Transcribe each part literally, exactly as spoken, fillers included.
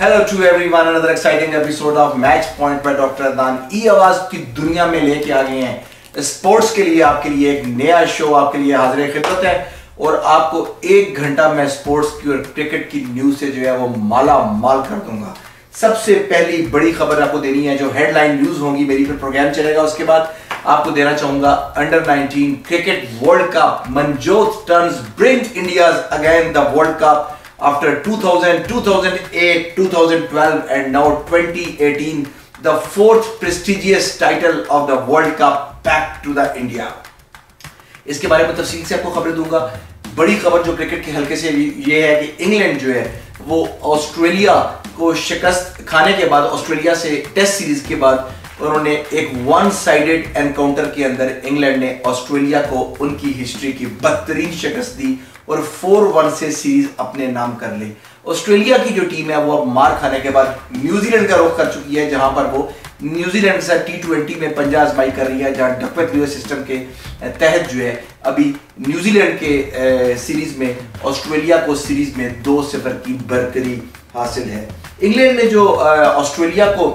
Hello to everyone, another exciting episode of match point by doctor Adnan. ई आवाज की दुनिया में लेके आ गए हैं स्पोर्ट्स के लिए, आपके लिए एक नया शो आपके लिए हाजिर खिदमत है और आपको एक घंटा मैं स्पोर्ट्स की और क्रिकेट की न्यूज से जो है वो माला माल कर दूंगा। सबसे पहली बड़ी खबर आपको देनी है, जो हेडलाइन न्यूज होंगी मेरी, फिर प्रोग्राम चलेगा। उसके बाद आपको देना चाहूंगा under nineteen cricket world cup, Manjot turns bring India again the world cup after two thousand, two thousand eight, two thousand twelve and now twenty eighteen, the fourth prestigious title of the World Cup back to the India। इसके बारे में तफसील से आपको खबर दूंगा। बड़ी खबर जो क्रिकेट के हल्के से ये है कि इंग्लैंड जो है वो ऑस्ट्रेलिया को शिकस्त खाने के बाद, ऑस्ट्रेलिया से टेस्ट सीरीज के बाद उन्होंने एक वन साइडेड एनकाउंटर के अंदर इंग्लैंड ने ऑस्ट्रेलिया को उनकी हिस्ट्री की बदतरीन शिकस्त दी और फोर वन से सीरीज अपने नाम कर ली। ऑस्ट्रेलिया की जो टीम है वो अब मार खाने के बाद न्यूजीलैंड का रुख कर चुकी है, जहां पर वो न्यूजीलैंड से टी ट्वेंटी में पंजा आजमाई कर रही है, जहां डकवर्थ लुईस सिस्टम के तहत जो है अभी न्यूजीलैंड के सीरीज में ऑस्ट्रेलिया को सीरीज में दो सिफर की बरकरी हासिल है। इंग्लैंड ने जो ऑस्ट्रेलिया को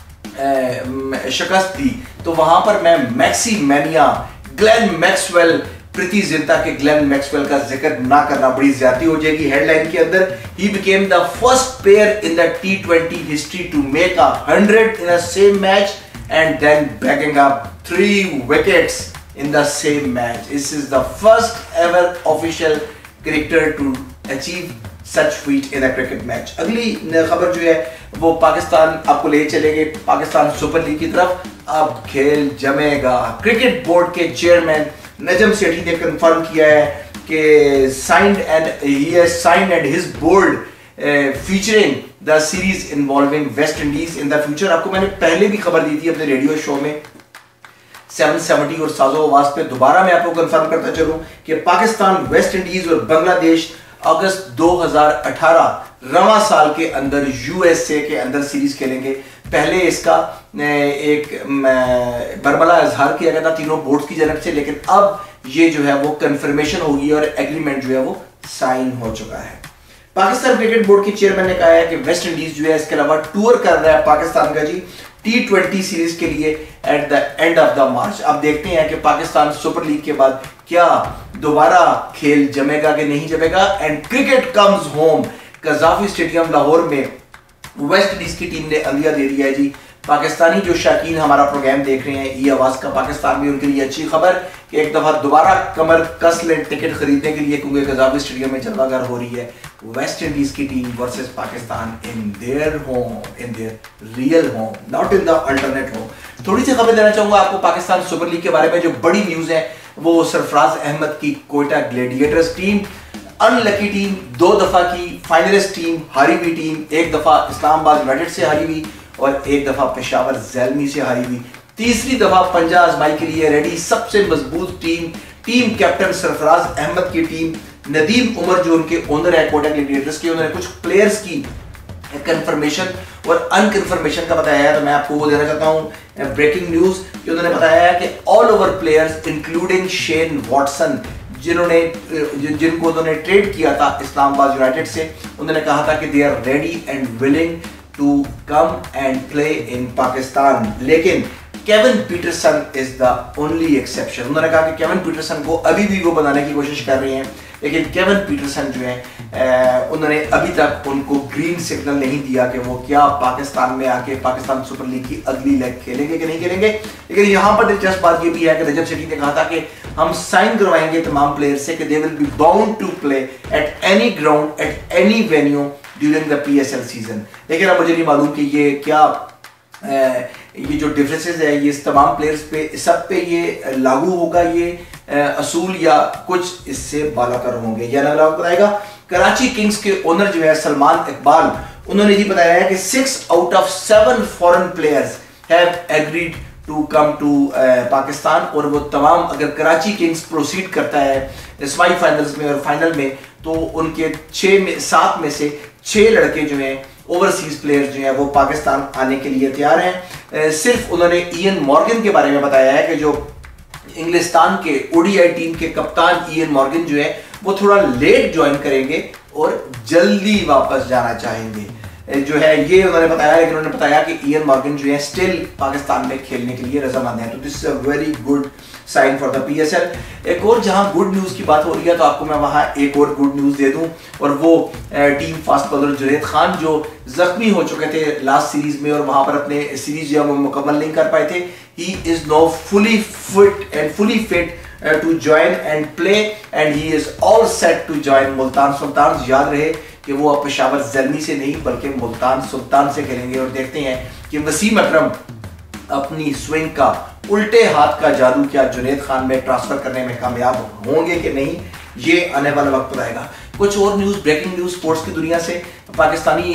शिकस्त दी तो वहां पर मैं Maxi mania, Glenn Maxwell, Preity Zinta के ग्लेन मैक्सवेल का जिक्र ना करना बड़ी ज्यादती हो जाएगी। हेडलाइन के अंदर ही became the first player in the T twenty history to make a hundred in a same match and then bagging up three wickets in the same match. This is the first ever official cricketer to achieve such feat in a cricket match. अगली खबर जो है वो पाकिस्तान आपको ले चलेंगे Pakistan super league की तरफ। अब खेल जमेगा। क्रिकेट बोर्ड के चेयरमैन नजम सेठी ने कंफर्म किया है कि signed and he has signed and his board featuring the series involving West Indies in the future. आपको मैंने पहले भी खबर दी थी अपने रेडियो शो में सेवन सेवेंटी और साजो आवाज पे। दोबारा मैं आपको कंफर्म करता चलूं कि पाकिस्तान, वेस्ट इंडीज और बांग्लादेश अगस्त दो हज़ार अठारह रवा साल के अंदर यूएसए के अंदर सीरीज खेलेंगे। पहले इसका एक बरमला इजहार किया गया था तीनों बोर्ड्स की जानब से, लेकिन अब ये जो है वो कंफर्मेशन होगी और एग्रीमेंट जो है वो साइन हो चुका है। पाकिस्तान क्रिकेट बोर्ड के चेयरमैन ने कहा है कि वेस्ट इंडीज जो है इसके अलावा टूर कर रहा है पाकिस्तान का जी टी ट्वेंटी सीरीज के लिए at the end of the March. अब देखते हैं कि पाकिस्तान सुपर लीग के बाद क्या दोबारा खेल जमेगा कि नहीं जमेगा। And cricket comes home, Gaddafi stadium Lahore में वेस्ट इंडीज की टीम ने अलविदा दे दिया है जी। पाकिस्तानी जो शाकीन हमारा प्रोग्राम देख रहे हैं ई आवाज का, पाकिस्तान में उनके लिए अच्छी खबर कि एक दफा दोबारा कमर कस लें टिकट खरीदने के लिए, क्योंकि कज़ाफी स्टेडियम में जलवागर हो रही है वेस्ट इंडीज की team versus Pakistan in their home, in their real home, not in the alternate home. थोड़ी सी खबर देना चाहूंगा आपको पाकिस्तान सुपर लीग के बारे में। जो बड़ी न्यूज है वो सरफराज अहमद की Quetta Gladiators team, unlucky team, दो दफा की फाइनलिस्ट टीम, हारी हुई टीम, एक दफा इस्लामाबाद यूनाइटेड से हारी हुई और एक दफा पेशावर ज़ैलमी से हारी हुई, तीसरी दफा पंजा आजमाई के लिए रेडी सबसे मजबूत team, team captain Sarfaraz Ahmed की टीम, नदीम उमर जो उनके ओनर है कोयटा ग्लैडिएटर्स के, उन्होंने कुछ प्लेयर्स की कंफर्मेशन और अनकंफर्मेशन का बताया है, तो मैं आपको वो देना चाहता हूं ब्रेकिंग न्यूज कि उन्होंने बताया है कि all over players including Shane Watson, जिन्होंने जिनको उन्होंने ट्रेड किया था इस्लामाबाद यूनाइटेड से, उन्होंने कहा था कि they are ready and willing to come and play in Pakistan. लेकिन Kevin Pietersen is the only exception. उन्होंने कहा कि केविन पीटरसन को अभी भी वो बनाने की कोशिश कर रहे हैं, लेकिन केविन पीटरसन जो है उन्होंने अभी तक उनको ग्रीन सिग्नल नहीं दिया कि वो क्या पाकिस्तान में आके पाकिस्तान सुपर लीग की अगली लेग खेलेंगे कि नहीं खेलेंगे। लेकिन यहाँ पर दिलचस्प बात ये भी है कि नजम सेठी ने कहा था कि हम साइन करवाएंगे तमाम प्लेयर से कि they will be bound to play at any ground at any venue during the PSL season. लेकिन अब मुझे नहीं मालूम कि ये क्या आ, ये जो डिफरेंसेस है ये तमाम प्लेयर्स पे सब पे ये लागू होगा ये असूल, या कुछ इससे बालातर होंगे या ना बताएगा। कराची किंग्स के ओनर जो है सलमान इकबाल, उन्होंने ये बताया है कि six out of seven foreign players have agreed to come to Pakistan, और वो तमाम अगर कराची किंग्स प्रोसीड करता है सेमीफाइनल्स में और फाइनल में तो उनके छः में सात में से छः लड़के जो हैं ओवरसीज प्लेयर्स जो हैं वो पाकिस्तान आने के लिए तैयार हैं। सिर्फ उन्होंने इयन मॉर्गन के बारे में बताया है कि जो इंग्लिस्तान के ओडीआई टीम के कप्तान इयन मॉर्गन जो है वो थोड़ा लेट ज्वाइन करेंगे और जल्दी वापस जाना चाहेंगे। जो है ये उन्होंने बताया, लेकिन उन्होंने बताया कि इयन मॉर्गन जो है स्टिल पाकिस्तान में खेलने के लिए रजामंद है। तो this is a very good sign for the PSL. एक और जहां गुड न्यूज की बात हो रही है तो आपको मैं वहां एक और गुड न्यूज दे दूं, और वो team fast bowler Junaid Khan जो जख्मी हो चुके थे लास्ट सीरीज में और वहां पर अपने सीरीज जो वो मुकम्मल नहीं कर पाए थे, he is now fully fit and fully fit to join and play and he is all set to join Multan Sultan. याद रहे कि वो अब पेशावर ज़ल्मी से नहीं बल्कि मुल्तान सुल्तान से खेलेंगे। और देखते हैं कि वसीम अकरम अपनी स्विंग का उल्टे हाथ का जादू क्या जुनैद खान में ट्रांसफर करने में कामयाब होंगे कि नहीं, ये आने वाला वक्त बताएगा। कुछ और न्यूज़, ब्रेकिंग न्यूज़ स्पोर्ट्स की दुनिया से। पाकिस्तानी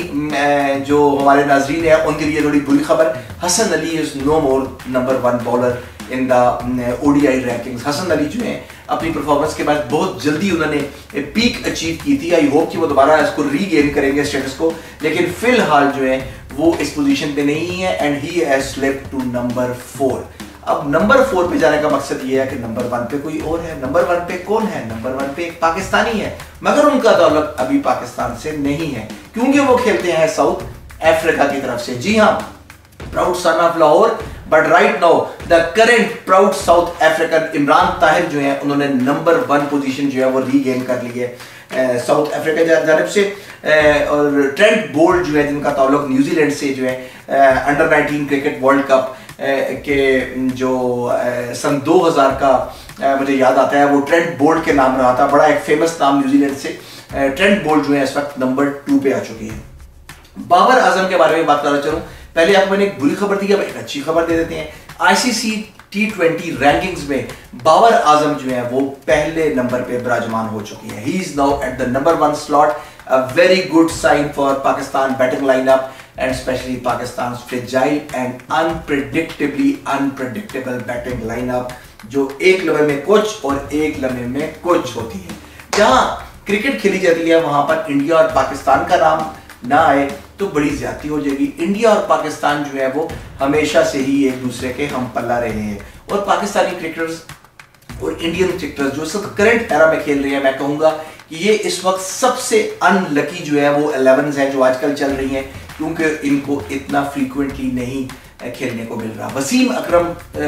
जो हमारे नाजरीन है उनके लिए थोड़ी बुरी खबर, Hasan Ali is no more number one bowler in the ODI rankings. Hasan Ali जो है अपनी परफॉर्मेंस के बाद बहुत जल्दी उन्होंने पीक अचीव की थी। आई होप कि वो दोबारा इसको रीगेन करेंगे स्टेटस को, लेकिन फिलहाल जो है वो इस पोजीशन पे नहीं है and he has slipped to number four. अब नंबर फोर पे जाने का मकसद ये है कि नंबर वन पे कोई और है। नंबर वन पे कौन है? नंबर वन पे एक पाकिस्तानी है, मगर उनका ताल्लुक अभी पाकिस्तान से नहीं है क्योंकि वो खेलते हैं साउथ अफ्रीका की तरफ से। जी हाँ, proud son of Lahore, but right now the current proud South African Imran Tahir जो है उन्होंने नंबर वन पोजीशन जो है वो रीगेन कर ली है साउथ अफ्रीका की जानिब से। uh, और ट्रेंट बोल्ट जो है जिनका ताल्लुक न्यूजीलैंड से जो है under nineteen cricket world cup के जो uh, सन दो हज़ार का uh, मुझे याद आता है, वो ट्रेंट बोल्ट के नाम रहा था, बड़ा एक फेमस नाम न्यूजीलैंड से। uh, ट्रेंट बोल्ट जो है इस वक्त नंबर टू पे आ चुकी है। बाबर आजम के बारे में बात करना चाहूँ, पहले आपको मैंने एक बुरी खबर दी, अब एक अच्छी खबर दे देते हैं। आईसीसी टी ट्वेंटी रैंकिंग्स में बाबर आजम जो है वो पहले नंबर पे विराजमान हो चुकी है। He is now at the number one slot, a very good sign for Pakistan batting lineup and specially Pakistan fragile and unpredictably unpredictable batting lineup जो एक लम्हे में कुछ और एक लम्हे में कुछ होती है। जहां क्रिकेट खेली जाती है वहां पर इंडिया और पाकिस्तान का नाम ना आए तो बड़ी ज्यादती हो जाएगी। इंडिया और पाकिस्तान जो है वो हमेशा से ही एक दूसरे के हम पल्ला रहे हैं, और पाकिस्तानी क्रिकेटर्स और इंडियन क्रिकेटर्स जो सब करंट एरा में खेल रहे हैं, मैं कहूंगा कि ये इस वक्त सबसे अनलकी जो है वो इलेवंस हैं जो आजकल चल रही हैं, क्योंकि इनको इतना फ्रीक्वेंटली नहीं खेलने को मिल रहा। वसीम अकरम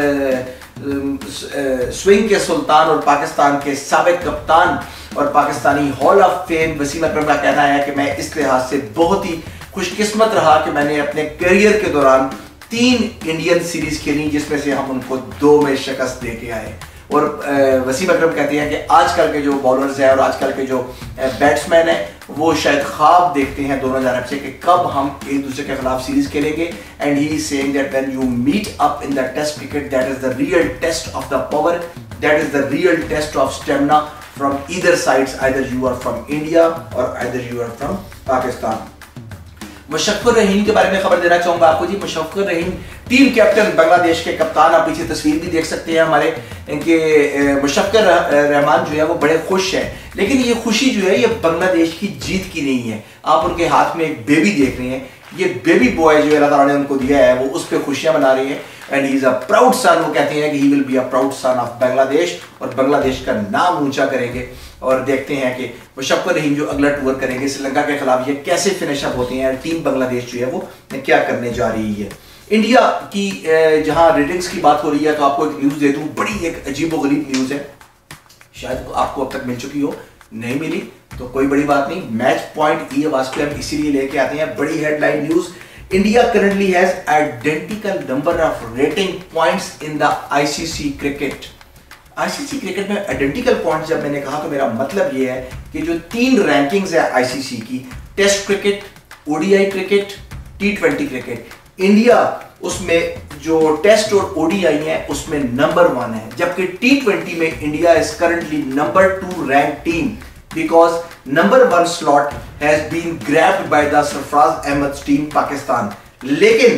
स्विंग के सुल्तान और पाकिस्तान के साबिक कप्तान और Pakistani hall of fame Wasim Akram का कहना है कि मैं इस लिहाज से बहुत ही खुशकिस्मत रहा कि मैंने अपने करियर के दौरान तीन इंडियन सीरीज खेली जिसमें से हम उनको दो में शिकस्त दे के आए। और वसीम अकरम कहते हैं कि आजकल के जो बॉलर्स हैं और आजकल के जो बैट्समैन हैं वो शायद ख्वाब देखते हैं दोनों जानब से कि कब हम एक दूसरे के खिलाफ सीरीज खेलेंगे। And he is saying that when you meet up in the test cricket that is the real test of the power, that is the real test of stamina from either sides, either you are from India और either you are from Pakistan. Mushfiqur Rahim के बारे में खबर देना चाहूंगा आपको जी। Mushfiqur Rahim team captain Bangladesh के कप्तान, आप पीछे तस्वीर भी देख सकते हैं हमारे, इनके मुशफ़्फ़र रहमान जो है वो बड़े खुश हैं, लेकिन ये खुशी जो है ये बांग्लादेश की जीत की नहीं है। आप उनके हाथ में एक बेबी देख रहे हैं, ये बेबी बॉय जो अल्लाह ताला ने उनको दिया है वो उस पर खुशियां मना रही है। And he is a proud son, वो कहते हैं कि he will be a proud son of Bangladesh, और बांग्लादेश का नाम ऊंचा करेंगे। और देखते हैं कि मुशफ़्फ़र रहीम जो अगला टूर करेंगे श्रीलंका के खिलाफ ये कैसे फिनिश अप होते हैं, टीम बांग्लादेश जो है वो क्या करने जा रही है। इंडिया की जहां रेटिंग्स की बात हो रही है तो आपको एक न्यूज़ दे दूं, बड़ी एक अजीबोगरीब न्यूज़ है, शायद आपको अब तक मिल चुकी हो, नहीं मिली तो कोई बड़ी बात नहीं। मैच पॉइंट ई आवाज पे हम इसीलिए लेके आते हैं बड़ी headline news. India currently has identical number of rating points in the ICC cricket. ICC cricket में आइडेंटिकल पॉइंट्स जब मैंने कहा तो मेरा मतलब ये है कि जो तीन रैंकिंग्स है आईसीसी की, test cricket, ODI cricket, T twenty cricket, India उसमें जो टेस्ट और ओडीआई है उसमें नंबर वन है, जबकि टी ट्वेंटी में India is currently number two rank team because number one slot has been grabbed by the Sarfaraz Ahmed team Pakistan. लेकिन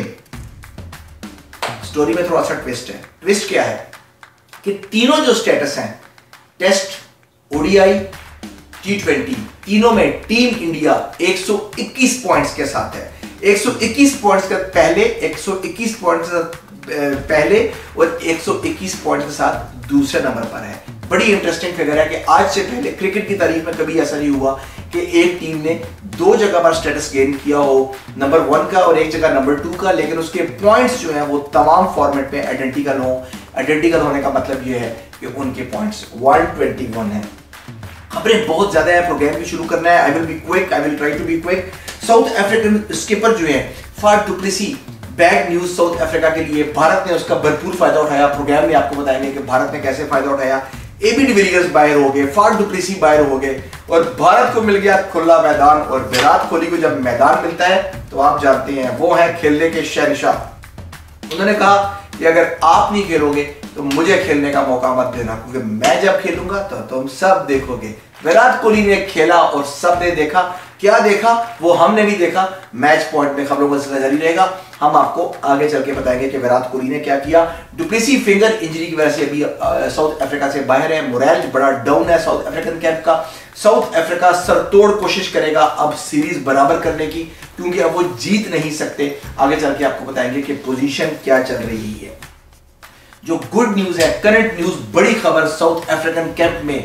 story में थोड़ा सा ट्विस्ट है। ट्विस्ट क्या है कि तीनों जो स्टेटस हैं, टेस्ट, ओडीआई, टी ट्वेंटी, तीनों में टीम इंडिया एक सौ इक्कीस पॉइंट्स के साथ है। एक सौ इक्कीस पॉइंट्स के पहले, एक सौ इक्कीस पॉइंट्स पहले और एक सौ इक्कीस पॉइंट्स के साथ दूसरे नंबर पर है। बड़ी इंटरेस्टिंग फिगर है कि आज से पहले क्रिकेट की तारीख में कभी ऐसा नहीं हुआ कि एक टीम ने दो जगह पर स्टेटस गेन किया हो, नंबर वन का और एक जगह नंबर टू का, लेकिन उसके पॉइंट्स जो है वो तमाम फॉर्मेट में आइडेंटिकल हो। आइडेंटिकल होने का मतलब ये है कि उनके पॉइंट्स एक सौ इक्कीस हैं। खबरें बहुत ज्यादा है, प्रोग्राम भी शुरू करना है। I will be quick, I will try to be quick. South African skipper जो है Faf du Plessis, bad news South Africa के लिए। भारत ने उसका भरपूर फायदा उठाया। प्रोग्राम में आपको बताएंगे कि भारत ने कैसे फायदा उठाया। एबी डिविलियर्स बाहर हो गए, फाफ डु प्लेसी बाहर हो गए और भारत को मिल गया खुला मैदान। और विराट कोहली को जब मैदान मिलता है तो आप जानते हैं वो है खेलने के शहंशाह। उन्होंने कहा कि अगर आप नहीं खेलोगे तो मुझे खेलने का मौका मत देना, क्योंकि मैं जब खेलूंगा तो तुम सब देखोगे। विराट कोहली ने खेला और सब ने देखा। क्या देखा वो हमने भी देखा। मैच पॉइंट में खबरों का सिलसिला जारी रहेगा। हम आपको आगे चल के बताएंगे कि विराट कोहली ने क्या किया। डु प्लेसी फिंगर इंजरी की वजह से अभी साउथ अफ्रीका से बाहर है। मोरल बड़ा डाउन है साउथ अफ्रीकन कैंप का। साउथ अफ्रीका सरतोड़ कोशिश करेगा अब सीरीज बराबर करने की, क्योंकि अब वो जीत नहीं सकते। आगे चल के आपको बताएंगे कि पोजीशन क्या चल रही है। जो गुड न्यूज है, करंट न्यूज, बड़ी खबर साउथ अफ्रीकन कैंप में,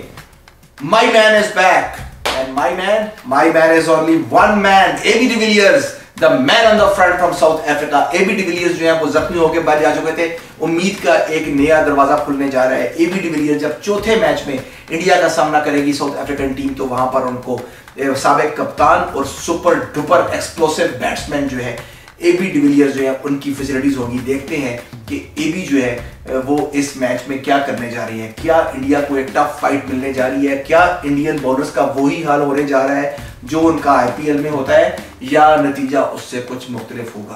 my man is back and my man my man is only one man, AB de Villiers, the man on the front from South Africa. AB de Villiers जो है वो जख्मी होकर बाहर जा चुके थे। उम्मीद का एक नया दरवाजा खुलने जा रहा है। एबी डिविलियर्स जब चौथे मैच में इंडिया का सामना करेगी साउथ अफ्रीकन टीम, तो वहां पर उनको साबिक कप्तान और सुपर डुपर एक्सप्लोसिव बैट्समैन जो है एबी डिविलियर्स जो है उनकी फैसिलिटीज होगी। देखते हैं कि एबी जो है वो इस मैच में क्या करने जा रही है। क्या इंडिया को एक टफ फाइट मिलने जा रही है? क्या इंडियन बॉलर्स का वही हाल होने जा रहा है जो उनका आईपीएल में होता है, या नतीजा उससे कुछ मुख्तलिफ होगा?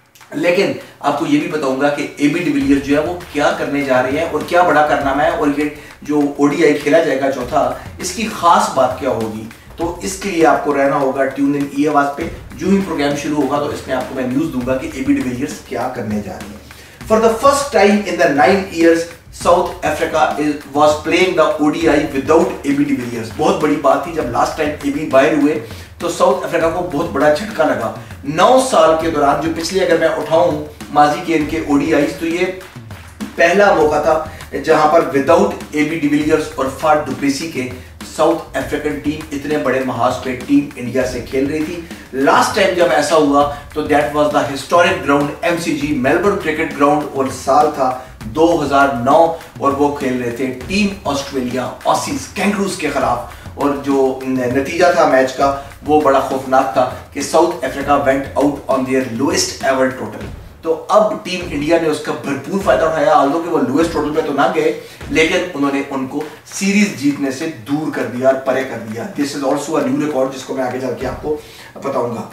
लेकिन आपको ये भी बताऊंगा कि एबी डिविलियर्स जो है वो क्या करने जा रहे हैं और क्या बड़ा कारनामा है, और ये जो ओडीआई खेला जाएगा चौथा, इसकी खास बात क्या होगी। तो इसके लिए आपको रहना होगा ट्यून इन ई आवाज पे। जो ही प्रोग्राम शुरू होगा तो इसमें आपको मैं न्यूज दूंगा कि एबी डिविलियर्स क्या करने जा रही है। For the first time in the nine years South Africa is was playing the ODI without AB de Villiers. बहुत बड़ी बात थी। जब लास्ट टाइम एबी बाहर हुए तो साउथ अफ्रीका को बहुत बड़ा झटका लगा। नौ साल के दौरान जो पिछले अगर मैं उठाऊं माजी के इनके ओडीआईज, तो ये पहला मौका था जहां पर विदाउट एबी डिविलियर्स और फाफ डु प्लेसी के साउथ अफ्रीकन टीम इतने बड़े महाज पे टीम इंडिया से खेल रही थी। लास्ट टाइम जब ऐसा हुआ तो that was the historic ground MCG Melbourne cricket ground, और साल था दो हज़ार नौ और वो खेल रहे थे टीम ऑस्ट्रेलिया ऑसीज कैंगरूज के खिलाफ। और जो नतीजा था मैच का वो बड़ा खौफनाक था कि South Africa went out on their lowest ever total. तो अब टीम इंडिया ने उसका भरपूर फायदा उठाया। आल्दो कि वो लोएस्ट टोटल पे तो ना गए, लेकिन उन्होंने उनको सीरीज जीतने से दूर कर दिया और परे कर दिया। This is also a new record जिसको मैं आगे चल के आपको बताऊंगा।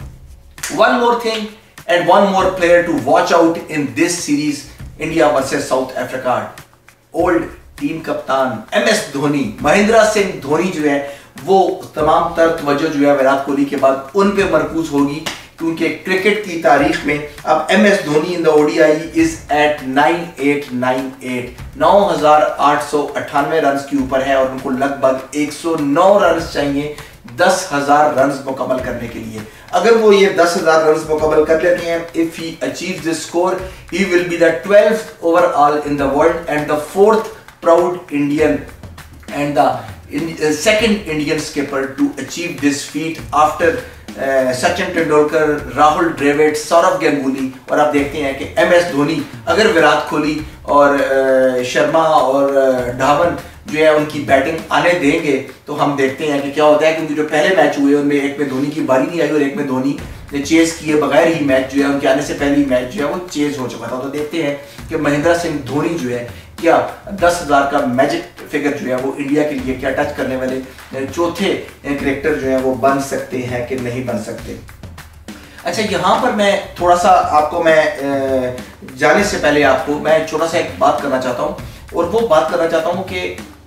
One more thing and one more player to watch out in this series, India versus South Africa. Old team कप्तान एम एस धोनी, महेंद्र सिंह धोनी जो है वो तमाम तर तवज्जो जो है विराट कोहली के बाद उन पे मरकूज होगी, क्योंकि क्रिकेट की तारीख में अब M S Dhoni in the ODI is at nine eight nine eight, नौ हजार आठ सौ अट्ठानवे रन के ऊपर है और उनको लगभग एक सौ नौ रन चाहिए दस हजार रन मुकम्मल करने के लिए। अगर वो ये दस हजार रन मुकम्मल कर लेते हैं, if he achieves this score, he will be the twelfth overall in the world and the fourth proud Indian and the second Indian skipper to achieve this feat after Sachin Tendulkar, Rahul Dravid, Sourav Ganguly. और आप देखते हैं कि एम एस धोनी अगर विराट कोहली और uh, Sharma और uh, धावन जो है उनकी बैटिंग आने देंगे तो हम देखते हैं कि क्या होता है। क्योंकि जो पहले मैच हुए उनमें एक में धोनी की बारी नहीं आई और एक में धोनी ने चेज किए बगैर ही मैच जो है उनके आने से पहले ही मैच जो है वो चेज हो चुका था। तो देखते हैं कि महेंद्र सिंह धोनी जो है क्या दस हजार का मैजिक फिगर जो है वो इंडिया के लिए क्या टच करने वाले चौथे क्रिकेटर जो है वो बन सकते हैं कि नहीं बन सकते। अच्छा, यहाँ पर मैं थोड़ा सा आपको मैं जाने से पहले आपको मैं छोटा सा एक बात करना चाहता हूँ, और वो बात करना चाहता हूँ कि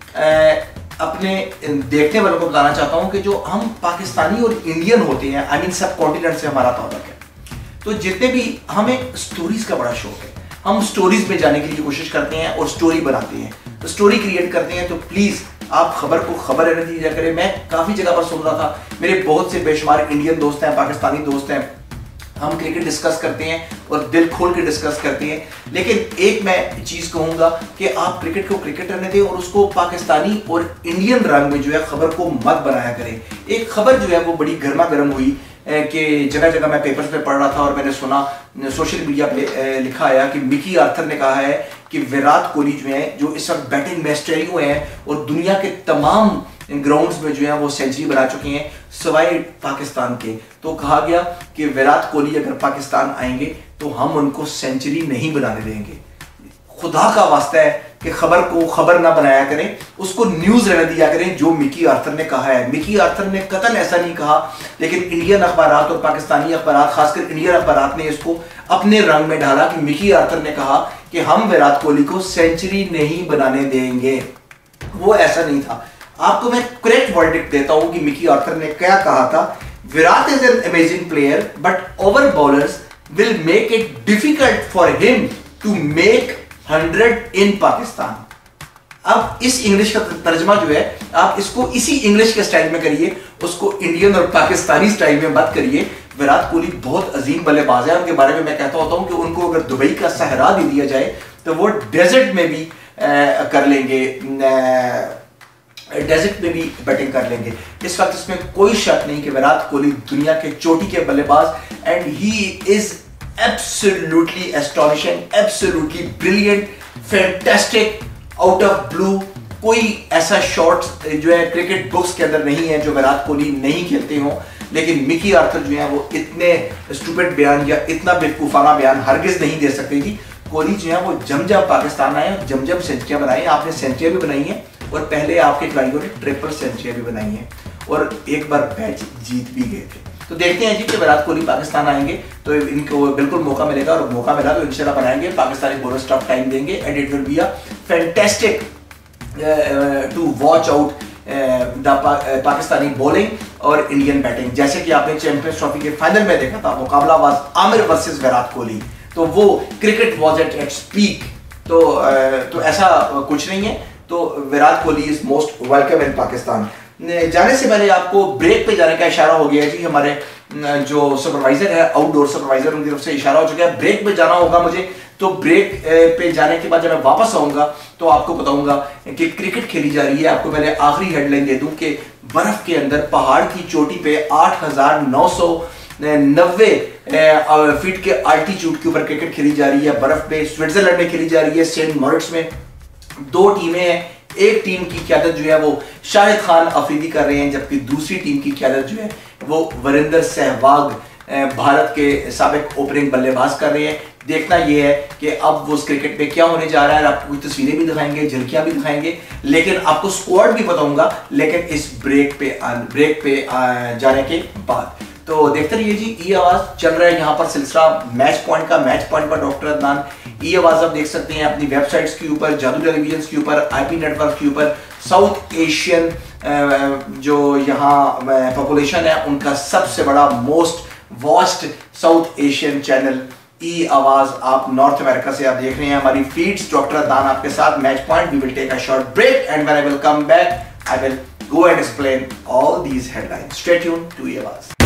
अपने देखने वालों को बताना चाहता हूँ कि जो हम पाकिस्तानी और इंडियन होते हैं, आई मीन सब कॉन्टिनेंट से हमारा ताल्लुक है, तो जितने भी हमें स्टोरीज का बड़ा शौक है, हम स्टोरीज में जाने के लिए कोशिश करते हैं और स्टोरी बनाते हैं, तो स्टोरी क्रिएट करते हैं। तो प्लीज आप खबर को खबर रहने दीजिए करें। मैं काफी जगह पर सुन रहा था, मेरे बहुत से बेशुमार इंडियन दोस्त हैं, पाकिस्तानी दोस्त हैं, हम क्रिकेट डिस्कस करते हैं और दिल खोल के डिस्कस करते हैं, लेकिन एक मैं चीज़ कहूँगा कि आप क्रिकेट को क्रिकेट रहने दें और उसको पाकिस्तानी और इंडियन रंग में जो है खबर को मत बनाया करें। एक खबर जो है वो बड़ी गर्मा गर्म हुई कि जगह जगह मैं पेपर्स पे पढ़ रहा था और मैंने सुना सोशल मीडिया पे लिखा आया कि मिकी आर्थर ने कहा है कि विराट कोहली जो है जो इस वक्त बैटिंग मैस्टरियो हैं और दुनिया के तमाम ग्राउंड्स में जो है वो सेंचुरी बना चुके हैं सवाई पाकिस्तान के। तो कहा गया कि विराट कोहली अगर पाकिस्तान आएंगे तो हम उनको सेंचुरी नहीं बनाने देंगे। खुदा का वास्ता है कि खबर को खबर ना बनाया करें, उसको न्यूज़ रहने दिया करें जो मिकी आर्थर ने कहा है। मिकी आर्थर ने कतन ऐसा नहीं कहा, लेकिन इंडियन अखबारात और पाकिस्तानी अखबारात, खासकर इंडियन अखबारात ने इसको अपने रंग में डाला कि मिकी आर्थर ने कहा कि हम विराट कोहली को सेंचुरी नहीं बनाने देंगे। वो ऐसा नहीं था। आपको मैं करेक्ट वर्डिक्ट देता हूं कि मिकी आर्थर ने क्या कहा था। Virat is an amazing player but over bowlers will make it difficult for him to make hundred in Pakistan. अब इस इंग्लिश का तर्जमा जो है आप इसको इसी इंग्लिश के स्टाइल में करिए, उसको इंडियन और पाकिस्तानी स्टाइल में मत करिए। विराट कोहली बहुत अजीम बल्लेबाज है, उनके बारे में मैं कहता होता हूं कि उनको अगर दुबई का सहरा दे दिया जाए तो वो डेजर्ट में भी आ, कर लेंगे, डेजर्ट में भी बैटिंग कर लेंगे। इस वक्त इसमें कोई शक नहीं कि विराट कोहली दुनिया के चोटी के बल्लेबाज and he is absolutely astonishing, absolutely brilliant, fantastic, out of blue. कोई ऐसा शॉट जो है क्रिकेट बुक्स के अंदर नहीं है जो विराट कोहली नहीं खेलते हो। लेकिन मिकी आर्थर जो है वो इतने स्टूपिड बयान या इतना बेवकूफाना बयान हरगिज नहीं दे सकते थी। कोहली जो है वो जम जम पाकिस्तान आए, जम जम सेंचुरियां बनाई, आपने सेंचुरियां भी बनाई हैं और पहले आपके खिलाड़ियों ने ट्रिपल सेंचुरियां भी बनाई हैं और एक बार मैच जीत भी गए थे। तो देखते हैं जी कि विराट कोहली पाकिस्तान आएंगे तो इनको बिल्कुल मौका मिलेगा और मौका मिला तो इंशाल्लाह बनाएंगे। पाकिस्तानी बॉलर्स टफ टाइम देंगे and it will be a fantastic to watch out the Pakistani bowling और इंडियन बैटिंग। जैसे कि आपने चैंपियंस ट्रॉफी के फाइनल में देखा था, मुकाबला वाज आमिर वर्सेस विराट कोहली, तो वो cricket was at its peak. तो uh, तो ऐसा कुछ नहीं है। तो Virat Kohli is most welcome in Pakistan. जाने से पहले आपको ब्रेक पे जाने का इशारा हो गया है जी, हमारे जो सुपरवाइजर है, आउटडोर सुपरवाइजर, उनकी तरफ से इशारा हो चुका है ब्रेक पे जाना होगा मुझे। तो ब्रेक पे जाने के बाद जब मैं वापस आऊंगा तो आपको बताऊंगा कि क्रिकेट खेली जा रही है। आपको पहले आखिरी हेडलाइन दे दूं कि बर्फ के अंदर पहाड़ की चोटी पे आठ हजार नौ सौ नब्बे फीट के अल्टीट्यूड के ऊपर क्रिकेट खेली जा रही है। बर्फ पे स्विट्जरलैंड में खेली जा रही है, सेंट मॉरिट्स में। दो टीमें हैं, एक टीम की क़यादत जो है वो शाहिद खान अफरीदी कर रहे हैं, जबकि दूसरी टीम की क़यादत जो है वो वीरेंद्र सहवाग भारत के साबिक ओपनिंग बल्लेबाज कर रहे हैं। देखना यह है कि अब वो उस क्रिकेट में क्या होने जा रहा है। आपको कुछ तस्वीरें भी दिखाएंगे, झलकियां भी दिखाएंगे, लेकिन आपको स्क्वाड भी बताऊंगा, लेकिन इस ब्रेक पे ब्रेक पे जाने के बाद। तो देखते रहिए जी। ई आवाज चल रहा है यहाँ पर सिलसिला मैच पॉइंट का। मैच पॉइंट पर डॉक्टर अदनान। ई आवाज आप देख सकते हैं अपनी वेबसाइट्स के ऊपर, जादू टेलीविजन के ऊपर, आईपी नेटवर्क के ऊपर। साउथ एशियन जो यहाँ पॉपुलेशन है उनका सबसे बड़ा most watched South Asian channel E Awaz आप नॉर्थ अमेरिका से आप देख रहे हैं। हमारी फीड्स डॉक्टर अदनान आपके साथ। Match point, we will take a short break and when I will come back I will go and explain all these headlines. Stay tuned to E A W A Z.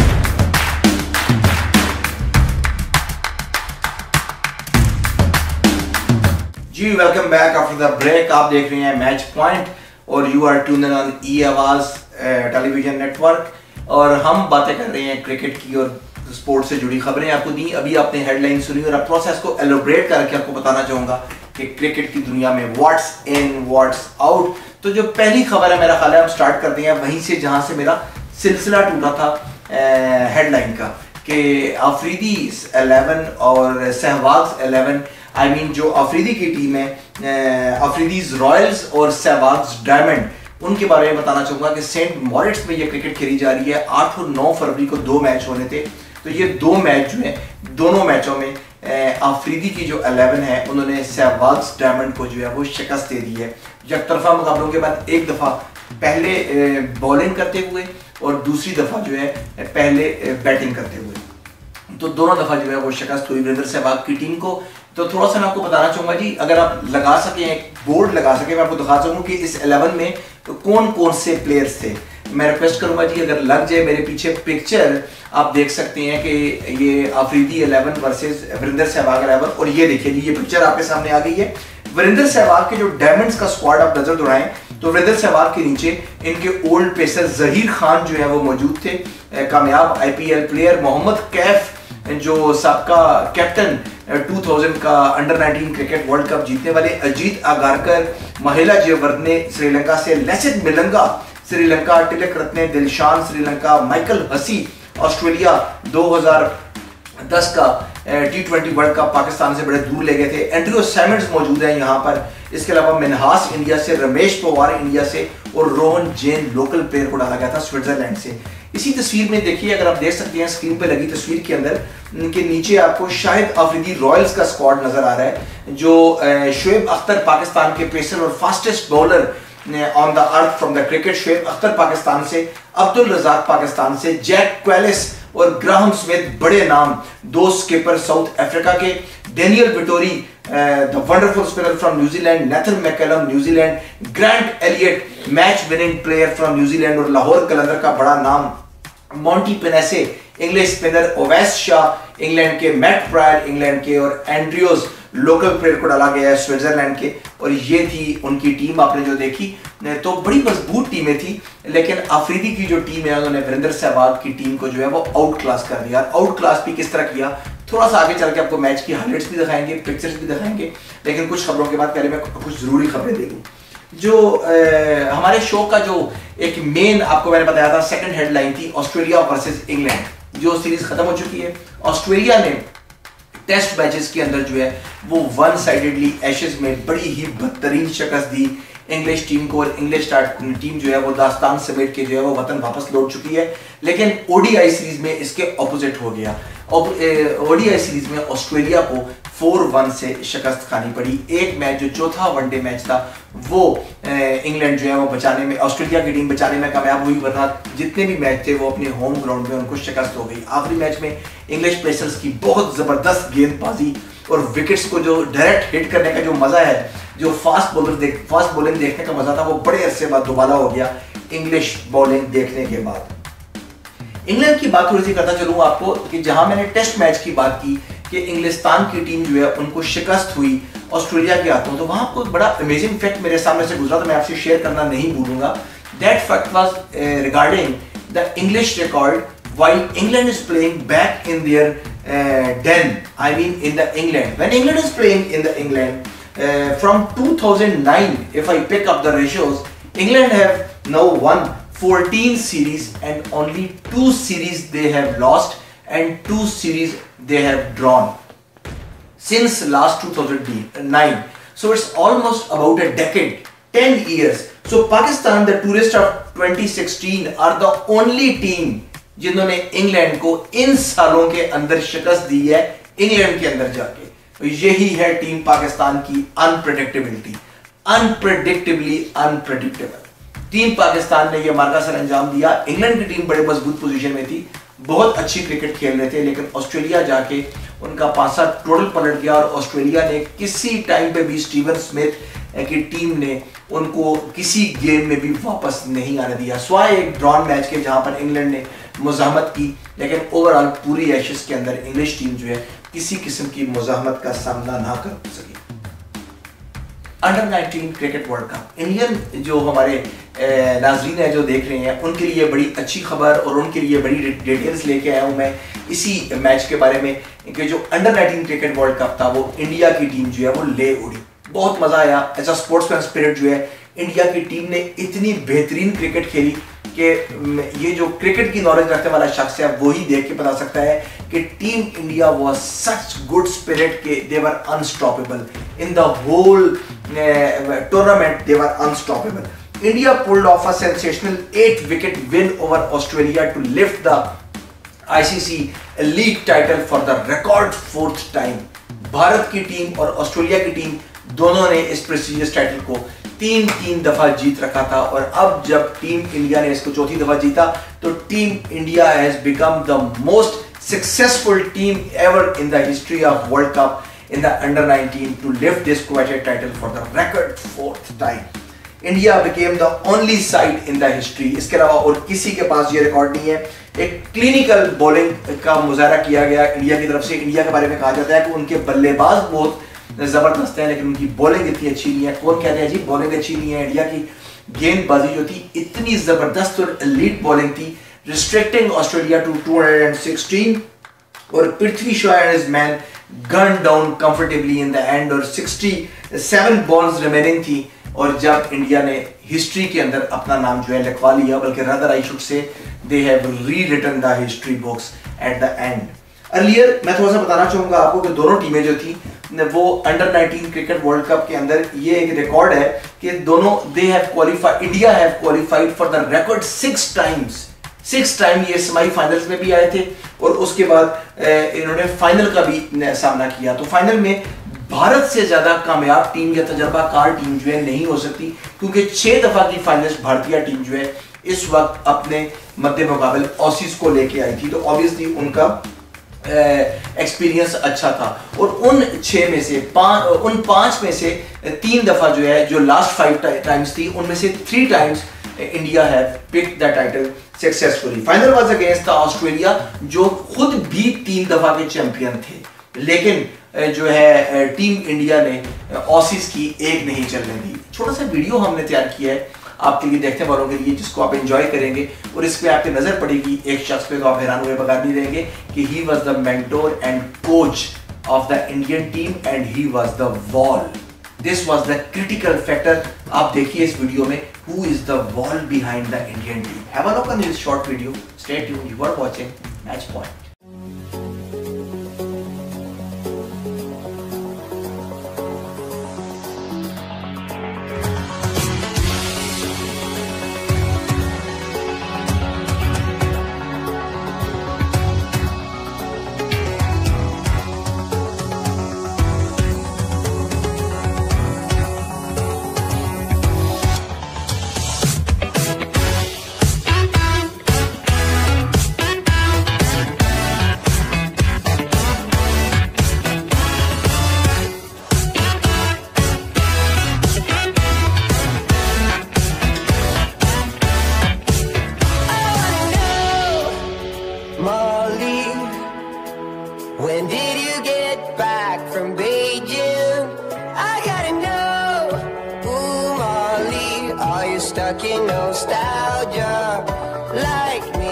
जी welcome back after the break. आप देख रहे हैं match point और you are tuned in on E Awaz television network और हम बातें कर रहे हैं क्रिकेट की और स्पोर्ट से जुड़ी खबरें आपको दी। अभी आपने हेडलाइन सुनी और अब प्रोसेस को एलोब्रेट करके आपको बताना चाहूंगा कि क्रिकेट की दुनिया में व्हाट्स इन व्हाट्स आउट। तो जो पहली खबर है मेरा ख्याल है हम स्टार्ट करते हैं वहीं से जहां से मेरा सिलसिला टूटा था हेडलाइन का कि अफरीदी इलेवन और सहवाग इलेवन, आई मीन जो अफरीदी की टीम है अफरीदीज रॉयल्स और सहवाग डायमंड, उनके बारे में बताना चाहूंगा कि सेंट मॉरिट्स में ये क्रिकेट खेली जा रही है। आठ और नौ फरवरी को दो मैच होने थे। तो ये दो मैच जो है, दोनों मैचों में अफरीदी की जो इलेवन है उन्होंने सहवाग डायमंड को जो है वो शिकस्त दे दी है। एक तरफा मुकाबलों के बाद एक दफ़ा पहले बॉलिंग करते हुए और दूसरी दफ़ा जो है पहले बैटिंग करते हुए, तो दोनों दफ़ा जो है वो शिकस्त हुई वीरेंद्र सहवाग की टीम को। तो थोड़ा सा मैं आपको बताना चाहूँगा जी, अगर आप लगा सकें एक बोर्ड लगा सकें, मैं आपको दिखा सकूँ कि इस इलेवन में तो कौन कौन से प्लेयर्स थे। मैं रिक्वेस्ट करूंगा जी, अगर लग जाए मेरे पीछे पिक्चर आप देख सकते हैं कि ये Afridi eleven versus Virender Sehwag eleven, और ये देखिए जी ये पिक्चर आपके सामने आ गई है। वीरेंद्र सहवाग के जो डायमंड्स का स्क्वाड आप नजर दौड़ाएं तो वीरेंद्र सहवाग के नीचे इनके ओल्ड पेसर जहीर खान जो है वो मौजूद थे, कामयाब आईपीएल प्लेयर, मोहम्मद कैफ जो सबका कैप्टन दो हज़ार का under nineteen cricket world cup जीतने वाले, अजीत आगारकर, महिला जयवर्धने श्रीलंका से, Lasith Malinga Sri Lanka, Tillakaratne Dilshan Sri Lanka, Michael Hussey Australia दो हज़ार दस का T twenty world cup Pakistan से बड़े दूर ले गए थे, एंड्रयू सैमंड्स मौजूद हैं यहाँ पर। इसके अलावा मिनहास इंडिया से, रमेश पवार इंडिया से और रोहन जैन लोकल प्लेयर को डाला गया था स्विट्जरलैंड से। इसी तस्वीर में देखिए, अगर आप देख सकते हैं स्क्रीन पे लगी तस्वीर के अंदर के नीचे आपको शाहिद अफरीदी रॉयल्स का स्क्वाड नजर आ रहा है, जो शोएब अख्तर पाकिस्तान के पेसर और fastest bowler on the earth from the cricket, Shoaib Akhtar Pakistan से, अब्दुल रजाक पाकिस्तान से, जैक क्वेलिस और ग्राहम स्मिथ बड़े नाम, दो स्किपर साउथ अफ्रीका के, Daniel Vettori the wonderful spinner from New Zealand, Nathan McCullum New Zealand, Grant Elliott match winning player from New Zealand और लाहौर कलंदर का बड़ा नाम, Monty Panesar English spinner, Owais Shah England के, मैट प्रायर इंग्लैंड के और एंड्रियोज लोकल प्लेयर को डाला गया है स्विट्जरलैंड के। और ये थी उनकी टीम आपने जो देखी, तो बड़ी मजबूत टीमें थी, लेकिन अफरीदी की जो टीम है उन्होंने वीरेंद्र सहवाग की टीम को जो है वो आउट क्लास कर दिया। आउट क्लास भी किस तरह किया, थोड़ा सा आगे चल के आपको मैच की हाइलाइट्स भी दिखाएंगे, पिक्चर्स भी दिखाएंगे, लेकिन कुछ खबरों के बाद पहले मैं कुछ जरूरी खबरें दे दूं। जो आ, हमारे शो का जो एक मेन आपको मैंने बताया था सेकंड हेडलाइन थी ऑस्ट्रेलिया वर्सेस इंग्लैंड, जो सीरीज खत्म हो चुकी है। ऑस्ट्रेलिया ने टेस्ट मैचेस के अंदर जो है वो वन साइडेडली एशेज में बड़ी ही बदतरीन शिकस्त दी इंग्लिश टीम को, और इंग्लिश टीम जो है वो दास्तान समेट के जो है वो वतन वापस लौट चुकी है। लेकिन ओडीआई सीरीज में इसके ऑपोजिट हो गया। ओडीआई सीरीज में ऑस्ट्रेलिया को फोर वन से शिकस्त खानी पड़ी। एक मैच जो चौथा वनडे मैच था वो इंग्लैंड जो है वो बचाने में, ऑस्ट्रेलिया की टीम बचाने में कामयाब हुई, वरना जितने भी मैच थे वो अपने होम ग्राउंड में उनको शिकस्त हो गई। आखिरी मैच में इंग्लिश पेसर्स की बहुत जबरदस्त गेंदबाजी और विकेट्स को जो डायरेक्ट हिट करने का जो मजा है, जो फास्ट बॉलर देख फास्ट बॉलिंग देखने का मजा था, वो बड़े अरसे बाद दोबारा हो गया इंग्लिश बॉलिंग देखने के बाद। इंग्लैंड की बात थोड़ी सी करता चलूं आपको कि जहां मैंने टेस्ट मैच की बात की कि इंग्लिस्तान की टीम जो है उनको शिकस्त हुई ऑस्ट्रेलिया के हाथों, तो वहां को बड़ा अमेजिंग फैक्ट मेरे सामने से गुजरा, तो मैं आपसे शेयर करना नहीं भूलूंगा। That fact was regarding the English record while England is playing back in their uh, den, I mean in the England, when England is playing in the England uh, from two thousand nine, if I pick up the ratios, England have now won fourteen series and only two series they have lost and two series they have drawn since last two thousand nine. So it's almost about a decade, ten years. So Pakistan, the tourist of twenty sixteen, are the only team जिन्होंने England को इन सालों के अंदर शिकस्त दी है England के अंदर जाके। तो यही है टीम पाकिस्तान की unpredictability, unpredictably unpredictable. Team Pakistan ने यह मार्का सर अंजाम दिया। इंग्लैंड की टीम बड़े मजबूत पोजीशन में थी, बहुत अच्छी क्रिकेट खेल रहे थे, लेकिन ऑस्ट्रेलिया जाके उनका पासा टोटल पलट गया और ऑस्ट्रेलिया ने किसी टाइम पे भी स्टीवन स्मिथ की टीम ने उनको किसी गेम में भी वापस नहीं आने दिया, स्वाय एक ड्रॉन मैच के जहां पर इंग्लैंड ने मुजाहमत की, लेकिन ओवरऑल पूरी एशेज के अंदर इंग्लिश टीम जो है किसी किस्म की मुजाहमत का सामना ना कर सकी। Under nineteen cricket world cup, Indian जो हमारे नाजरीन है जो देख रहे हैं उनके लिए बड़ी अच्छी खबर और उनके लिए बड़ी डिटेल्स लेके आया हूं मैं इसी मैच के बारे में कि जो under nineteen cricket world cup था वो इंडिया की टीम जो है वो ले उड़ी। बहुत मजा आया। एज अ स्पोर्ट्समैन स्पिरिट जो है इंडिया की टीम ने इतनी बेहतरीन क्रिकेट खेली कि ये जो क्रिकेट की नॉलेज रखने वाला शख्स है वही देख के बता सकता है कि team India was such good spirit के they were unstoppable in the whole tournament, they were unstoppable. India pulled off a sensational eight wicket win over Australia to lift the ICC league title for the record fourth time. Bharat की टीम और Australia की team दोनों ने इस prestigious title को तीन तीन दफा जीत रखा था, और अब जब टीम इंडिया ने इसको चौथी दफा जीता तो team India has become the most successful team ever in the history of world cup in the under nineteen to lift this coveted title for the record fourth time। India became the only side in the history, इसके अलावा और किसी के पास ये record नहीं है। एक clinical bowling का मुजाहरा किया गया इंडिया की तरफ से। इंडिया के बारे में कहा जाता है कि उनके बल्लेबाज बहुत जबरदस्त है लेकिन उनकी बॉलिंग इतनी अच्छी नहीं है। कौन कहते हैं जी बॉलिंग अच्छी नहीं है? इंडिया की गेंदबाजी जो थी इतनी जबरदस्त और एलीट बॉलिंग थी, restricting Australia to two hundred sixteen, और Prithvi Shaw and his man gun down comfortably in the end, और सिक्सटी सेवन बॉल्स रिमेनिंग थी। और जब इंडिया ने हिस्ट्री के अंदर अपना नाम जो है लिखवा लिया, बल्कि rather I should say they have rewritten the history books at the end. Earlier मैं थोड़ा सा बताना चाहूंगा आपको कि दोनों टीमें जो थी वो under nineteen cricket world cup के अंदर ये एक रिकॉर्ड है कि दोनों they have qualified, India have qualified for the record six times. Six time ये सेमीफाइनल्स में भी आए थे और उसके बाद इन्होंने फाइनल का भी सामना किया। तो फाइनल में भारत से ज्यादा कामयाब टीम या तजर्बाकार टीम जो है नहीं हो सकती, क्योंकि छह दफा की फाइनलिस्ट भारतीय टीम जो है इस वक्त अपने मध्य मुकाबले ऑसीज को लेके आई थी। तो ऑब्वियसली उनका एक्सपीरियंस अच्छा था और उन छह में से पांच उन पांच में से तीन दफा जो है जो लास्ट फाइव टाइम्स थी उनमें से three times India have picked the title successfully. Final was against the Australia जो खुद भी तीन दफा के चैंपियन थे, लेकिन जो है टीम इंडिया ने ऑसीज की एक नहीं चलने दी। छोटा सा वीडियो हमने तैयार किया है आपके लिए, देखने वालों के लिए, जिसको आप एंजॉय करेंगे और इस पे आपकी नजर पड़ेगी एक शख्स पे तो आप हैरान हुए बगैर नहीं रहेंगे कि he was the mentor and coach of the Indian team and he was the wall. This was the critical factor. आप देखिए इस वीडियो में who is the wall behind the Indian team. Have a look on this short video. Stay tuned, you are watching match point. When did you get back from Beijing? I gotta know. Ooh, Molly, are you stuck in nostalgia like me?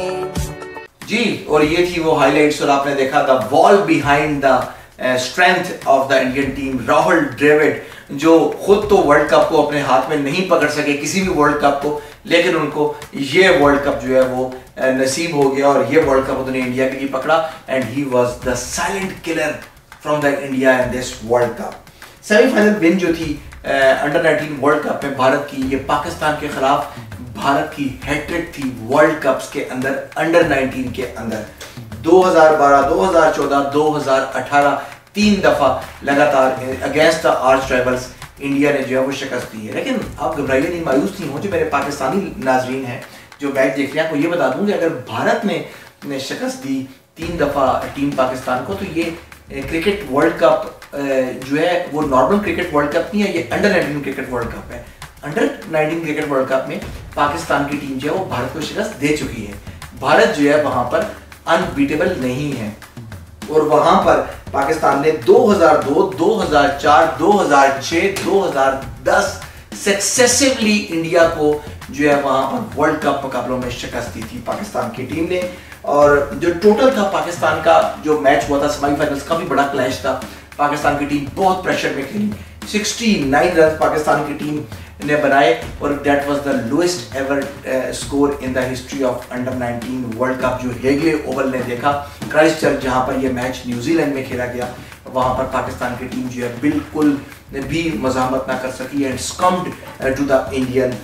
जी, और ये थी वो highlights और आपने देखा the wall behind the strength of the Indian team. Rahul Dravid जो खुद तो वर्ल्ड कप को अपने हाथ में नहीं पकड़ सके किसी भी वर्ल्ड कप को, लेकिन उनको ये वर्ल्ड कप जो है वो नसीब हो गया और ये वर्ल्ड कप उन्होंने इंडिया के लिए पकड़ा and he was the silent killer from the India in this world cup. Semifinal win जो थी अंडर नाइनटीन वर्ल्ड कप में भारत की, ये पाकिस्तान के खिलाफ भारत की हैट्रिक थी वर्ल्ड कप्स के अंदर अंडर नाइनटीन के अंदर। दो हज़ार बारह, दो हज़ार चौदह, दो हज़ार अठारह तीन दफा लगातार against the arch rivals India ने जो है वो शिकस्त दी है। लेकिन आप घबराइए नहीं, मायूस नहीं हो। जो मेरे पाकिस्तानी नाजरीन हैं जो मैच देख रहे हैं, आपको ये बता दूं कि अगर भारत ने, ने शिकस्त दी तीन दफा टीम पाकिस्तान को, तो ये क्रिकेट वर्ल्ड कप जो है वो नॉर्मल क्रिकेट वर्ल्ड कप नहीं है, ये under nineteen cricket world cup है। Under nineteen cricket world cup में पाकिस्तान की टीम जो है वो भारत को शिकस्त दे चुकी है। भारत जो है वहां पर अनबीटेबल नहीं है और वहां पर पाकिस्तान ने दो हज़ार दो, दो हज़ार चार, दो हज़ार छह, दो हज़ार दस सक्सेसिवली इंडिया को जो है वहां पर वर्ल्ड कप मुकाबलों में शिकस्त दी थी पाकिस्तान की टीम ने। और जो टोटल था पाकिस्तान का जो मैच हुआ था सेमीफाइनल्स, काफी बड़ा क्लैश था। पाकिस्तान की टीम बहुत प्रेशर में खेली, उनहत्तर रन पाकिस्तान की टीम ने बनाए और that was the lowest ever score in the history of under nineteen world cup जो हेगले ओवल ने देखा। क्राइस्टचर्च जहां पर यह मैच न्यूजीलैंड में खेला गया, वहां पर पाकिस्तान की टीम जो है बिल्कुल भी मज़ाहमत ना कर सकी and succumbed to the Indian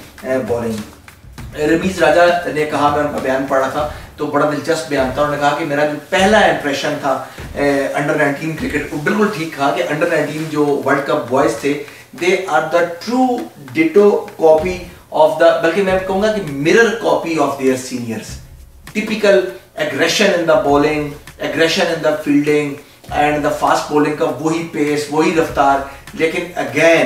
bowling. Rameez Raja ने कहा, मैं उनका बयान पढ़ा था तो बड़ा दिलचस्प बयान था। उन्होंने कहा कि मेरा जो पहला इंप्रेशन था अंडर नाइनटीन क्रिकेट, बिल्कुल ठीक कहा कि अंडर नाइनटीन जो वर्ल्ड कप बॉयज थे they are the true ditto copy of the, बल्कि मैं कहूंगा कि mirror copy of their seniors. Typical aggression in the bowling, aggression in the fielding and the fast bowling का वही pace, वही रफ्तार, लेकिन अगेन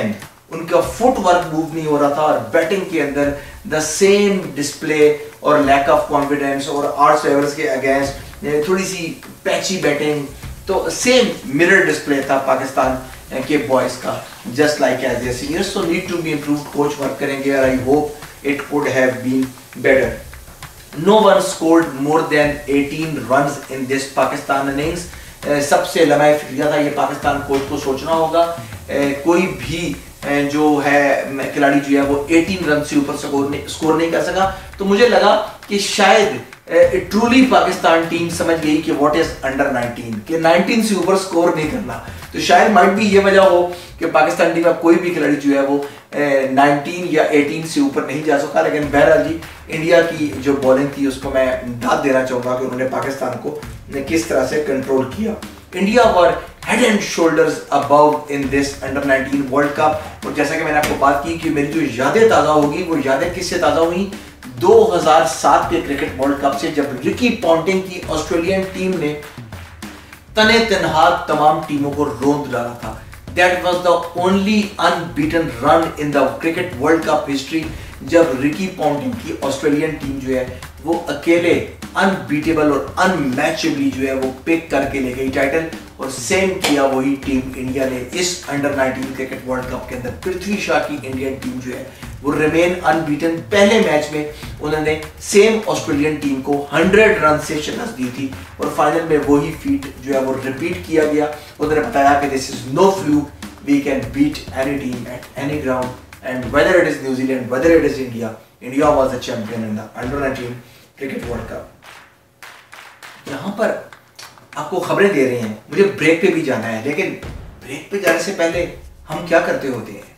उनका फुटवर्क मूव नहीं हो रहा था और बैटिंग के अंदर द सेम डिस्प्ले और लैक ऑफ कॉन्फिडेंस और आर्ट्स एवर्स के अगेंस्ट थोड़ी सी पैची बैटिंग, तो सेम मिरर डिस्प्ले था पाकिस्तान के बॉयज का, just like as their seniors. So need to be improve, coach work करेंगे और I hope it could have been better. No one scored more than eighteen runs in this Pakistan innings. सबसे लम्हा फिक्रिया था, ये पाकिस्तान कोच को सोचना होगा। कोई भी जो है खिलाड़ी जो है वो अठारह रन से ऊपर स्कोर नहीं स्कोर नहीं कर सका। तो मुझे लगा कि शायद ट्रूली पाकिस्तान टीम समझ गई कि व्हाट इज अंडर नाइनटीन, कि नाइनटीन से ऊपर स्कोर नहीं करना। तो शायद माइट भी ये वजह हो कि पाकिस्तान टीम का कोई भी खिलाड़ी जो है वो नाइनटीन या अठारह से ऊपर नहीं जा सका। लेकिन बहरहाल जी इंडिया की जो बॉलिंग थी उसको मैं दाद देना चाहूँगा कि उन्होंने पाकिस्तान को किस तरह से कंट्रोल किया। India were head and shoulders above in this under nineteen world cup. और जैसा कि मैंने आपको बात की कि मेरी जो यादें ताज़ा होगी वो यादें किससे ताज़ा हुई, दो हज़ार सात के क्रिकेट वर्ल्ड कप से, जब रिकी पॉन्टिंग की ऑस्ट्रेलियन टीम ने तने तनहा तमाम टीमों को रोंद डाला था। That was the only unbeaten run in the cricket World Cup history, जब रिकी पॉन्टिंग की ऑस्ट्रेलियन टीम जो है वो अकेले अनबीटेबल और अनमैचेबली जो है वो पिक करके ले गई टाइटल। और सेम किया वही टीम इंडिया ने इस under nineteen cricket world cup के अंदर। पृथ्वी शॉ की इंडियन टीम जो है वो रिमेन अनबीटन। पहले मैच में उन्होंने सेम ऑस्ट्रेलियन टीम को हंड्रेड रन से शिकस्त दी थी और फाइनल में वही फीट जो है वो रिपीट किया गया। उन्होंने बताया कि this is no fluke, we can beat any team at any ground and whether it is New Zealand, whether it is India, India was the champion in the under nineteen cricket world cup. यहाँ पर आपको खबरें दे रहे हैं, मुझे break पे भी जाना है, लेकिन ब्रेक पे जाने से पहले हम क्या करते होते हैं,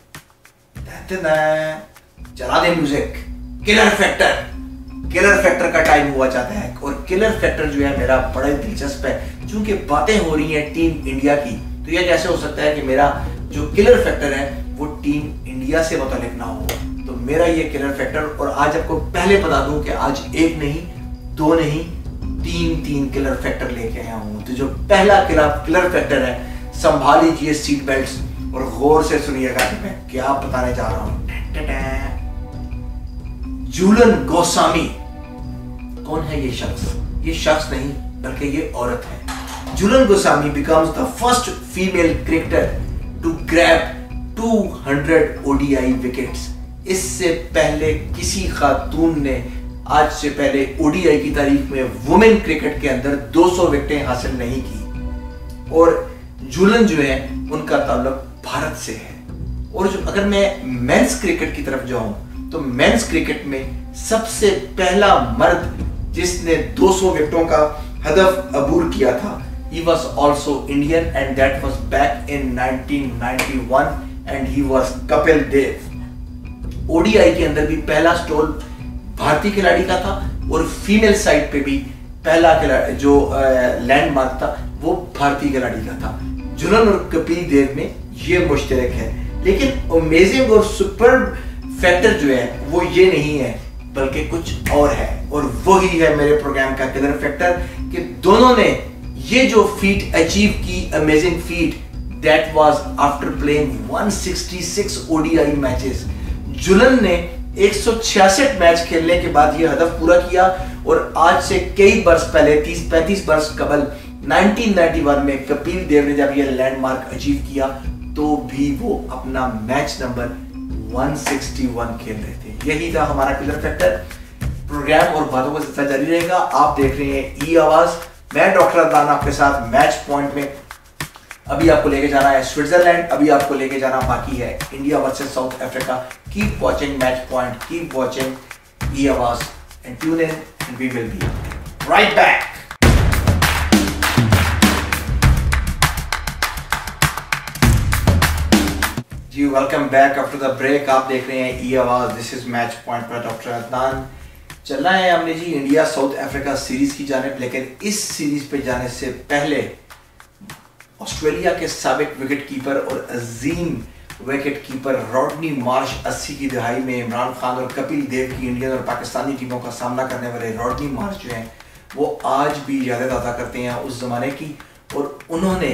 चला दे music. Killer factor, killer factor का टाइम हुआ चाहता है और किलर फैक्टर जो है मेरा बड़ा दिलचस्प है। चूंकि बातें हो रही हैं टीम इंडिया की, तो यह कैसे हो सकता है कि मेरा जो किलर फैक्टर है वो टीम इंडिया से मुतालिक ना हो। तो मेरा ये किलर फैक्टर, और आज आपको पहले बता दूं कि आज एक नहीं, दो नहीं, तीन तीन किलर फैक्टर लेके आया हूं। तो जो पहला किलर किलर फैक्टर है, संभाल लीजिए सीट बेल्ट्स और गौर से सुनिएगा कि मैं क्या बताने जा रहा हूं। झूलन गोस्वामी। कौन है ये शख्स? ये शख्स नहीं बल्कि ये औरत है। Jhulan Goswami becomes the first female cricketer to grab two hundred ODI wickets. इससे पहले किसी खातून ने आज से पहले ओडीआई की तारीख में वुमेन क्रिकेट के अंदर दो सौ विकेटें हासिल नहीं की। और झूलन जो है उनका ताल्लुक भारत से है। और जो अगर मैं मेंस क्रिकेट की तरफ जाऊं तो मेंस क्रिकेट में सबसे पहला मर्द जिसने दो सौ विकेटों का हदफ अबूर किया था, he was also Indian and that was back in nineteen ninety-one and he was Kapil Dev. ODI के अंदर भी पहला स्टॉल भारतीय खिलाड़ी का था और फीमेल साइड पे भी पहला खिलाड़ी जो लैंडमार्क था वो भारतीय खिलाड़ी का था। झूलन और कपिल देव में ये मुश्तरक है। लेकिन अमेजिंग और सुपर फैक्टर जो है वो ये नहीं है बल्कि कुछ और है, और वही है मेरे प्रोग्राम का किलर फैक्टर कि दोनों ने ये जो फीट अचीव की, amazing feat, that was after playing one sixty-six ODI matches. Jhulan ने एक सौ छियासठ मैच खेलने के बाद ये हदफ पूरा किया और आज से कई वर्ष पहले, तीस पैंतीस वर्ष कबल नाइनटीन नाइंटी वन में कपिल देव ने जब ये लैंडमार्क अचीव किया तो भी वो अपना मैच नंबर one sixty-one खेल रहे थे। यही था हमारा किलर फैक्टर। प्रोग्राम और बातों का सिलसिला जारी रहेगा। आप देख रहे हैं ई आवाज, मैं डॉक्टर अदनान आपके साथ मैच पॉइंट में। अभी आपको लेके जाना है स्विट्जरलैंड, अभी आपको लेके जाना बाकी है India versus South Africa. Keep watching match point, keep watching ई आवाज and tune in and we will be right back. जी welcome back after the break. आप देख रहे हैं ई आवाज, दिस इज मैच पॉइंट पर डॉक्टर अदनान। चलना है हमने जी इंडिया साउथ अफ्रीका सीरीज की जानिब, लेकिन इस सीरीज पे जाने से पहले ऑस्ट्रेलिया के साबिक विकेट कीपर और अजीम विकेट कीपर रॉडनी मार्श अस्सी की दहाई में इमरान खान और कपिल देव की इंडियन और पाकिस्तानी टीमों का सामना करने वाले रॉडनी मार्श जो हैं वो आज भी यादें ताज़ा करते हैं उस ज़माने की। और उन्होंने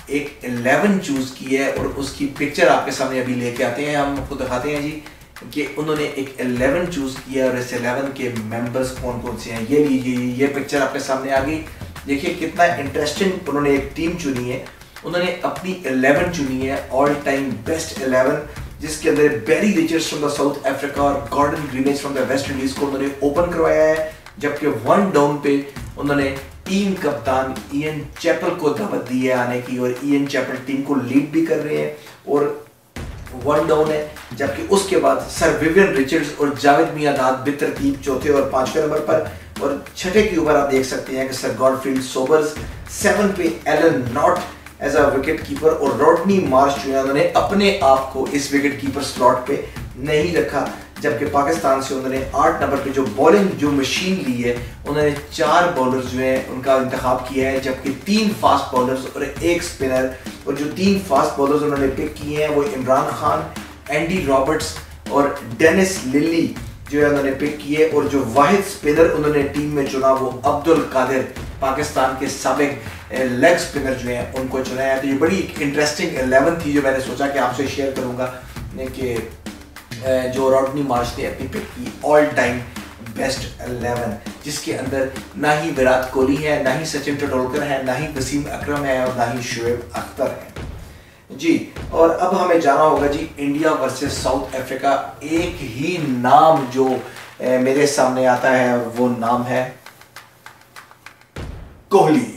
एक इलेवन चूज की है और उसकी पिक्चर आपके सामने अभी लेके आते हैं, हम आपको दिखाते हैं जी कि उन्होंने एक इलेवन चूज किया और इस इलेवन के मेंबर्स कौन कौन से हैं। ये लीजिए, ये पिक्चर आपके सामने आ गई। देखिए कितना इंटरेस्टिंग उन्होंने एक टीम चुनी है। उन्होंने अपनी इलेवन चुनी है, ऑल टाइम बेस्ट इलेवन, जिसके अंदर Barry Richards from the South Africa और Gordon Greenidge from the West Indies को उन्होंने ओपन करवाया है। जबकि वन डाउन पे उन्होंने टीम कप्तान इयन चैपल को दावत दी है आने की और इयन चैपल टीम को लीड भी कर रहे हैं और वन डाउन है। जबकि उसके बाद सर विवियन रिचर्ड्स और जावेद मियांदाद बेतरतीब चौथे और पांचवें नंबर पर, और छठे के ऊपर आप देख सकते हैं कि सर गॉडफ्रीड सोबर्स, सेवन पे Alan Knott as a wicket keeper और रॉडनी मार्श जो है उन्होंने अपने आप को इस विकेट कीपर स्लॉट पे नहीं रखा। जबकि पाकिस्तान से उन्होंने आठ नंबर पे जो बॉलिंग जो मशीन ली है उन्होंने चार बॉलर्स जो है उनका इंतखाब किया है, जबकि तीन फास्ट बॉलर्स और एक स्पिनर। और जो तीन फास्ट बॉलर्स उन्होंने पिक किए हैं वो इमरान खान, एंडी रॉबर्ट्स और डेनिस लिली जो है उन्होंने पिक किए। और जो वाहिद स्पिनर उन्होंने टीम में चुना वो अब्दुल कादिर, पाकिस्तान के साबिक लेग स्पिनर जो है उनको चुना है। तो ये बड़ी इंटरेस्टिंग इलेवन थी जो मैंने सोचा कि आपसे शेयर करूंगा कि जो रॉडनी मार्श ने अपनी पिक की ऑल टाइम बेस्ट इलेवन, जिसके अंदर ना ही विराट कोहली है, ना ही सचिन तेंदुलकर है, ना ही वसीम अकरम है और ना ही शुएब अख्तर है जी। और अब हमें जाना होगा जी इंडिया वर्सेस साउथ अफ्रीका। एक ही नाम जो ए, मेरे सामने आता है और वो नाम है Kohli,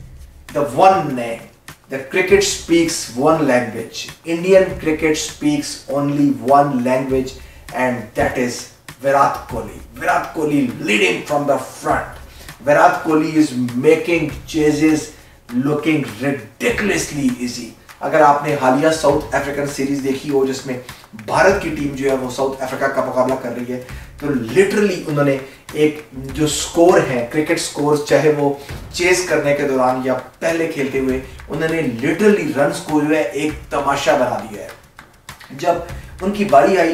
the one name. The cricket speaks one language. Indian cricket speaks only one language, and that is Virat Kohli. Virat Kohli leading from the front. Virat Kohli is making chases looking ridiculously easy. अगर आपने हालिया south African series देखी हो जिसमें भारत की team जो है वो साउथ अफ्रीका का मुकाबला कर रही है, तो लिटरली उन्होंने एक जो स्कोर है क्रिकेट स्कोर, चाहे वो चेस करने के दौरान या पहले खेलते हुए, उन्होंने लिटरली रन स्कोर जो है एक तमाशा बना दिया है। जब उनकी बारी आई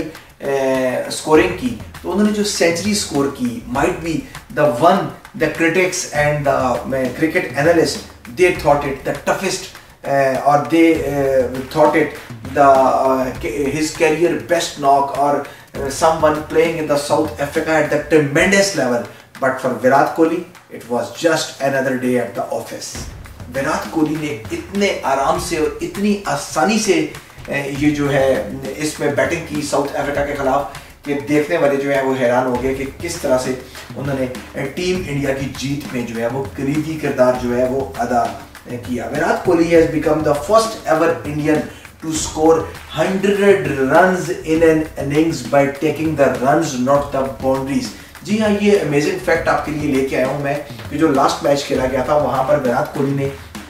स्कोरिंग की तो उन्होंने जो सेंचुरी स्कोर की, might be the one the critics and the cricket analyst they thought it the toughest Uh, or they uh, thought it the uh, his career best knock or uh, someone playing in the South Africa at the tremendous level. But for Virat Kohli, it was just another day at the office. Virat Kohli ने इतने आराम से और इतनी आसानी से ये जो है इसमें बैटिंग की साउथ अफ्रीका के खिलाफ कि देखने वाले जो है वो हैरान हो गए कि किस तरह से उन्होंने टीम इंडिया की जीत में जो है वो कलीदी किरदार जो है वो अदा किया। Virat Kohli has become the first ever Indian to score one hundred runs in an innings by taking the runs not the boundaries। जी हाँ, ये अमेजिंग फैक्ट आपके लिए लेके आया हूँ मैं कि जो लास्ट मैच खेला गया था वहाँ पर विराट कोहली ने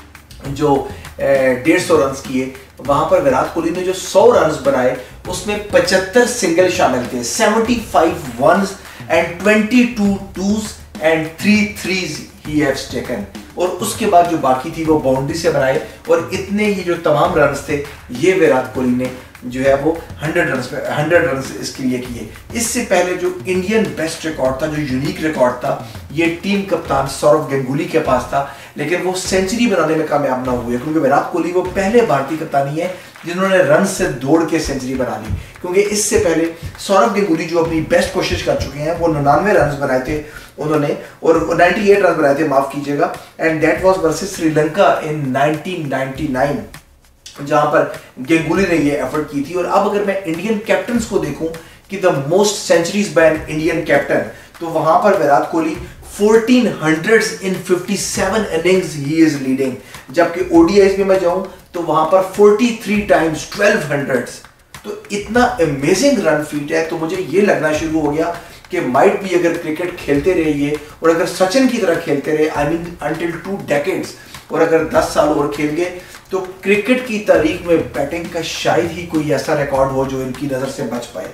जो डेढ़ सौ रन किए, वहाँ पर विराट कोहली ने जो सौ रन बनाए उसमें पचहत्तर सिंगल शामिल थे, पचहत्तर वंस एंड बाईस twos and three threes he haves taken. और उसके बाद जो बाकी थी वो बाउंड्री से बनाए और इतने ही जो तमाम रन थे ये विराट कोहली ने जो है वो हंड्रेड रन पे हंड्रेड रन इसके लिए किए। इससे पहले जो इंडियन बेस्ट रिकॉर्ड था, जो यूनिक रिकॉर्ड था, ये टीम कप्तान सौरव गंगुली के पास था, लेकिन वो सेंचुरी बनाने में कामयाब ना हुए क्योंकि विराट कोहली वो पहले भारतीय कप्तानी है जिन्होंने रन से दौड़ के सेंचुरी बना ली। क्योंकि इससे पहले सौरव गंगुली जो अपनी बेस्ट कोशिश कर चुके हैं वो निन्यानवे रन बनाए थे उन्होंने और अट्ठानवे रन बनाए थे, माफ कीजिएगा, and that was versus Sri Lanka in nineteen ninety nine जहां पर गंगुली ने ये एफर्ट की थी। और अब अगर मैं इंडियन कैप्टन्स को देखूं कि the most centuries by an Indian captain, तो वहां पर Virat Kohli fourteen hundreds in fifty seven innings he is leading. जबकि ओडीआईज में मैं जाऊं तो वहां पर तैंतालीस टाइम्स ट्वेल्व हंड्रेड्स। तो इतना अमेजिंग रन फीट है, तो मुझे ये लगना शुरू हो गया कि माइट भी अगर क्रिकेट खेलते रहिए और अगर सचिन की तरह खेलते रहे, I mean until two decades, और अगर दस साल और खेल गए तो क्रिकेट की तारीख में बैटिंग का शायद ही कोई ऐसा रिकॉर्ड हो जो इनकी नज़र से बच पाए।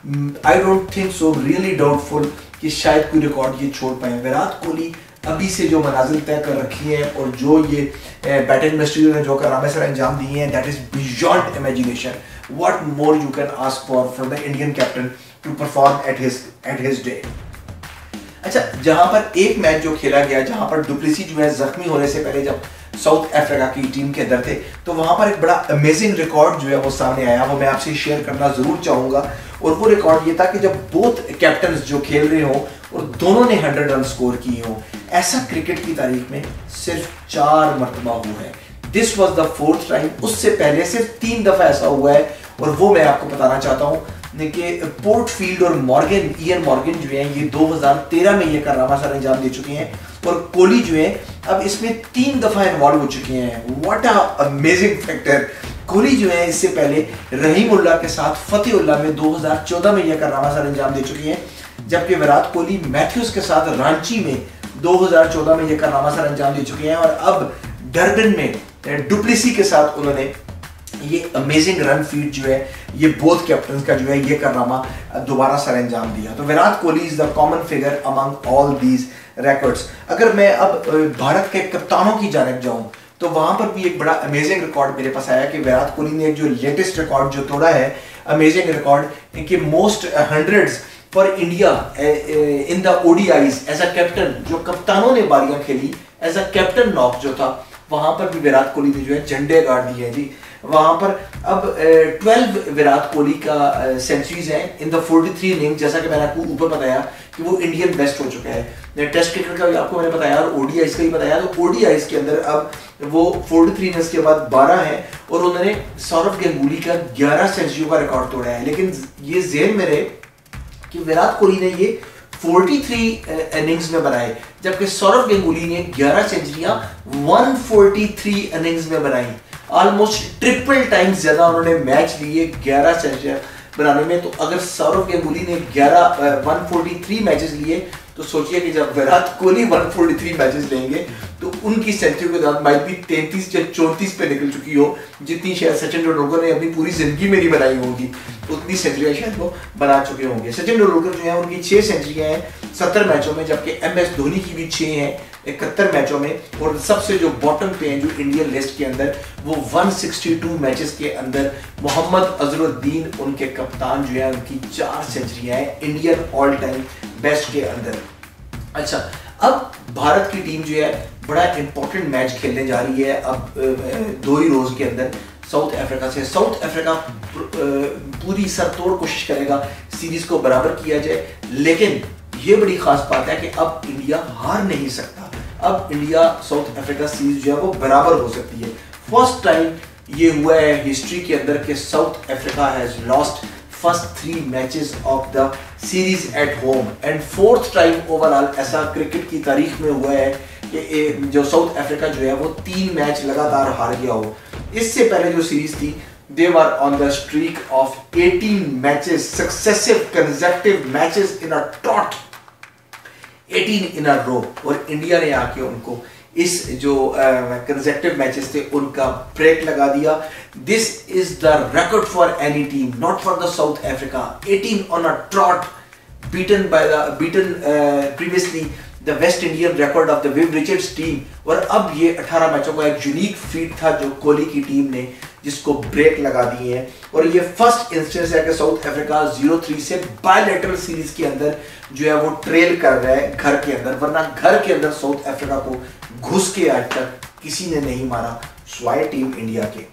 I don't think so, really doubtful कि शायद कोई रिकॉर्ड ये छोड़ पाए। विराट कोहली अभी से जो मनाजिल तय कर रखी है और जो ये बैटिंग इंडस्ट्री ने जो करामे सर अंजाम दिए हैं, that is beyond imagination. What more you can ask for from the Indian captain to perform at his at his day. अच्छा, जहां पर एक मैच जो खेला गया, जहां पर डुप्लेसी जो है जख्मी होने से पहले जब साउथ अफ्रीका की टीम के अंदर थे। तो वहां पर एक बड़ा अमेजिंग रिकॉर्ड जो है वो सामने आया, वो मैं आपसे शेयर करना जरूर चाहूंगा। और वो रिकॉर्ड ये था कि जब बोथ कैप्टन जो खेल रहे हो और दोनों ने हंड्रेड रन स्कोर किए हो, ऐसा क्रिकेट की तारीख में सिर्फ चार मरतबा हुआ है। This was the fourth time. उससे पहले सिर्फ तीन दफा ऐसा हुआ है, और वो मैं आपको बताना चाहता हूँ कि पोर्टफील्ड और मॉर्गन, इयन मॉर्गन जो है ये दो हज़ार तेरह में ये कारनामा सर अंजाम दे चुके हैं, और कोहली जो है अब इसमें तीन दफा इन्वॉल्व हो चुके हैं। What a amazing factor. Kohli जो है इससे पहले रहीमुल्लाह के साथ फतेहुल्लाह में दो हज़ार चौदह में यह कारनामा सर अंजाम दे चुके हैं, जबकि विराट कोहली मैथ्यूज के साथ रांची में दो हज़ार चौदह में यह कारनामा सर अंजाम दे चुके हैं, और अब डर्बन में डुप्लेसी के साथ उन्होंने ये अमेजिंग रन फीट जो है ये बोथ कैप्टन का जो है ये कारनामा दोबारा सर अंजाम दिया। तो Virat Kohli is the common figure among all these records. अगर मैं अब भारत के कप्तानों की जानिब जाऊं तो वहां पर भी एक बड़ा अमेजिंग रिकॉर्ड मेरे पास आया कि विराट कोहली ने एक जो लेटेस्ट रिकॉर्ड जो तोड़ा है, अमेजिंग रिकॉर्ड कि most hundreds for India in the ODIs as a captain. जो कप्तानों ने बारियां खेली एज अ कैप्टन नॉक जो था, वहां पर भी विराट कोहली ने जो है झंडे गाड़ दिए हैं जी। वहां पर अब ट्वेल्व विराट कोहली का सेंचुरीज हैं इन द तैंतालीस इनिंग्स, जैसा कि मैंने आपको ऊपर बताया कि वो इंडियन बेस्ट हो चुका है। टेस्ट क्रिकेट का भी आपको मैंने बताया और ओडीआईज का भी बताया। तो ओडीआईज के अंदर अब वो तैंतालीस इनिंग्स के बाद बारह है, और उन्होंने सौरव गांगुली का ग्यारह सेंचुरियों का रिकॉर्ड तोड़ा है। लेकिन ये जेहन में रहे कि विराट कोहली ने ये तैंतालीस इनिंग्स में बनाए, जबकि सौरव गांगुली ने ग्यारह सेंचुरियां एक सौ तैंतालीस इनिंग्स में बनाई। ऑलमोस्ट ट्रिपल टाइम्स ज्यादा उन्होंने मैच लिए ग्यारह सेंचुरियां बनाने में। तो अगर सौरव गांगुली ने ग्यारह एक सौ तैंतालीस मैचेस लिए, तो सोचिए कि जब विराट कोहली एक सौ तैंतालीस मैचेस लेंगे तो उनकी सेंचुरी के बाद माइट भी तैंतीस या चौंतीस पे निकल चुकी हो, जितनी शायद सचिन तेंदुलकर ने अपनी पूरी जिंदगी में नहीं बनाई होगी, उतनी सेंचुरियां शायद वो बना चुके होंगे। सचिन तेंदुलकर जो है उनकी छह सेंचुरियां हैं सत्तर मैचों में, जबकि एम एस धोनी की भी छह हैं इकहत्तर मैचों में। और सबसे जो बॉटम पे हैं जो इंडियन लिस्ट के अंदर, वो एक सौ बासठ मैचेस के अंदर मोहम्मद अजहरुद्दीन उनके कप्तान जो है, उनकी चार सेंचुरियां हैं इंडियन ऑल टाइम बेस्ट के अंदर। अच्छा, अब भारत की टीम जो है बड़ा इंपॉर्टेंट मैच खेलने जा रही है अब दो ही रोज के अंदर साउथ अफ्रीका से। साउथ अफ्रीका पूरी सरतोड़ कोशिश करेगा सीरीज को बराबर किया जाए, लेकिन ये बड़ी खास बात है कि अब इंडिया हार नहीं सकता। अब इंडिया साउथ अफ्रीका सीरीज जो है वो बराबर हो सकती है। फर्स्ट टाइम ये हुआ है हिस्ट्री के अंदर कि South Africa has lost first three matches of the series at home, and fourth time overall ऐसा क्रिकेट की तारीख में हुआ है कि जो साउथ अफ्रीका जो है वो तीन मैच लगातार हार गया हो। इससे पहले जो सीरीज थी, they were on the streak of eighteen matches, successive consecutive matches in a trot, eighteen in a row, और इंडिया ने आके उनको इस जो कंसेक्टिव मैचेस थे उनका ब्रेक लगा दिया। This is the record for any team, not for the South Africa. eighteen on a trot, beaten by the beaten uh, previously the West Indian record of the Viv Richards team. और अब ये अठारह मैचों का एक unique feet था जो कोहली की टीम ने जिसको ब्रेक लगा दिए हैं, और ये फर्स्ट इंस्टेंस है कि साउथ अफ्रीका जीरो थ्री से बायलैटरल सीरीज के अंदर जो है वो ट्रेल कर रहा है घर के अंदर, वरना घर के अंदर साउथ अफ्रीका को घुस के आज तक किसी ने नहीं मारा स्वाय टीम इंडिया के।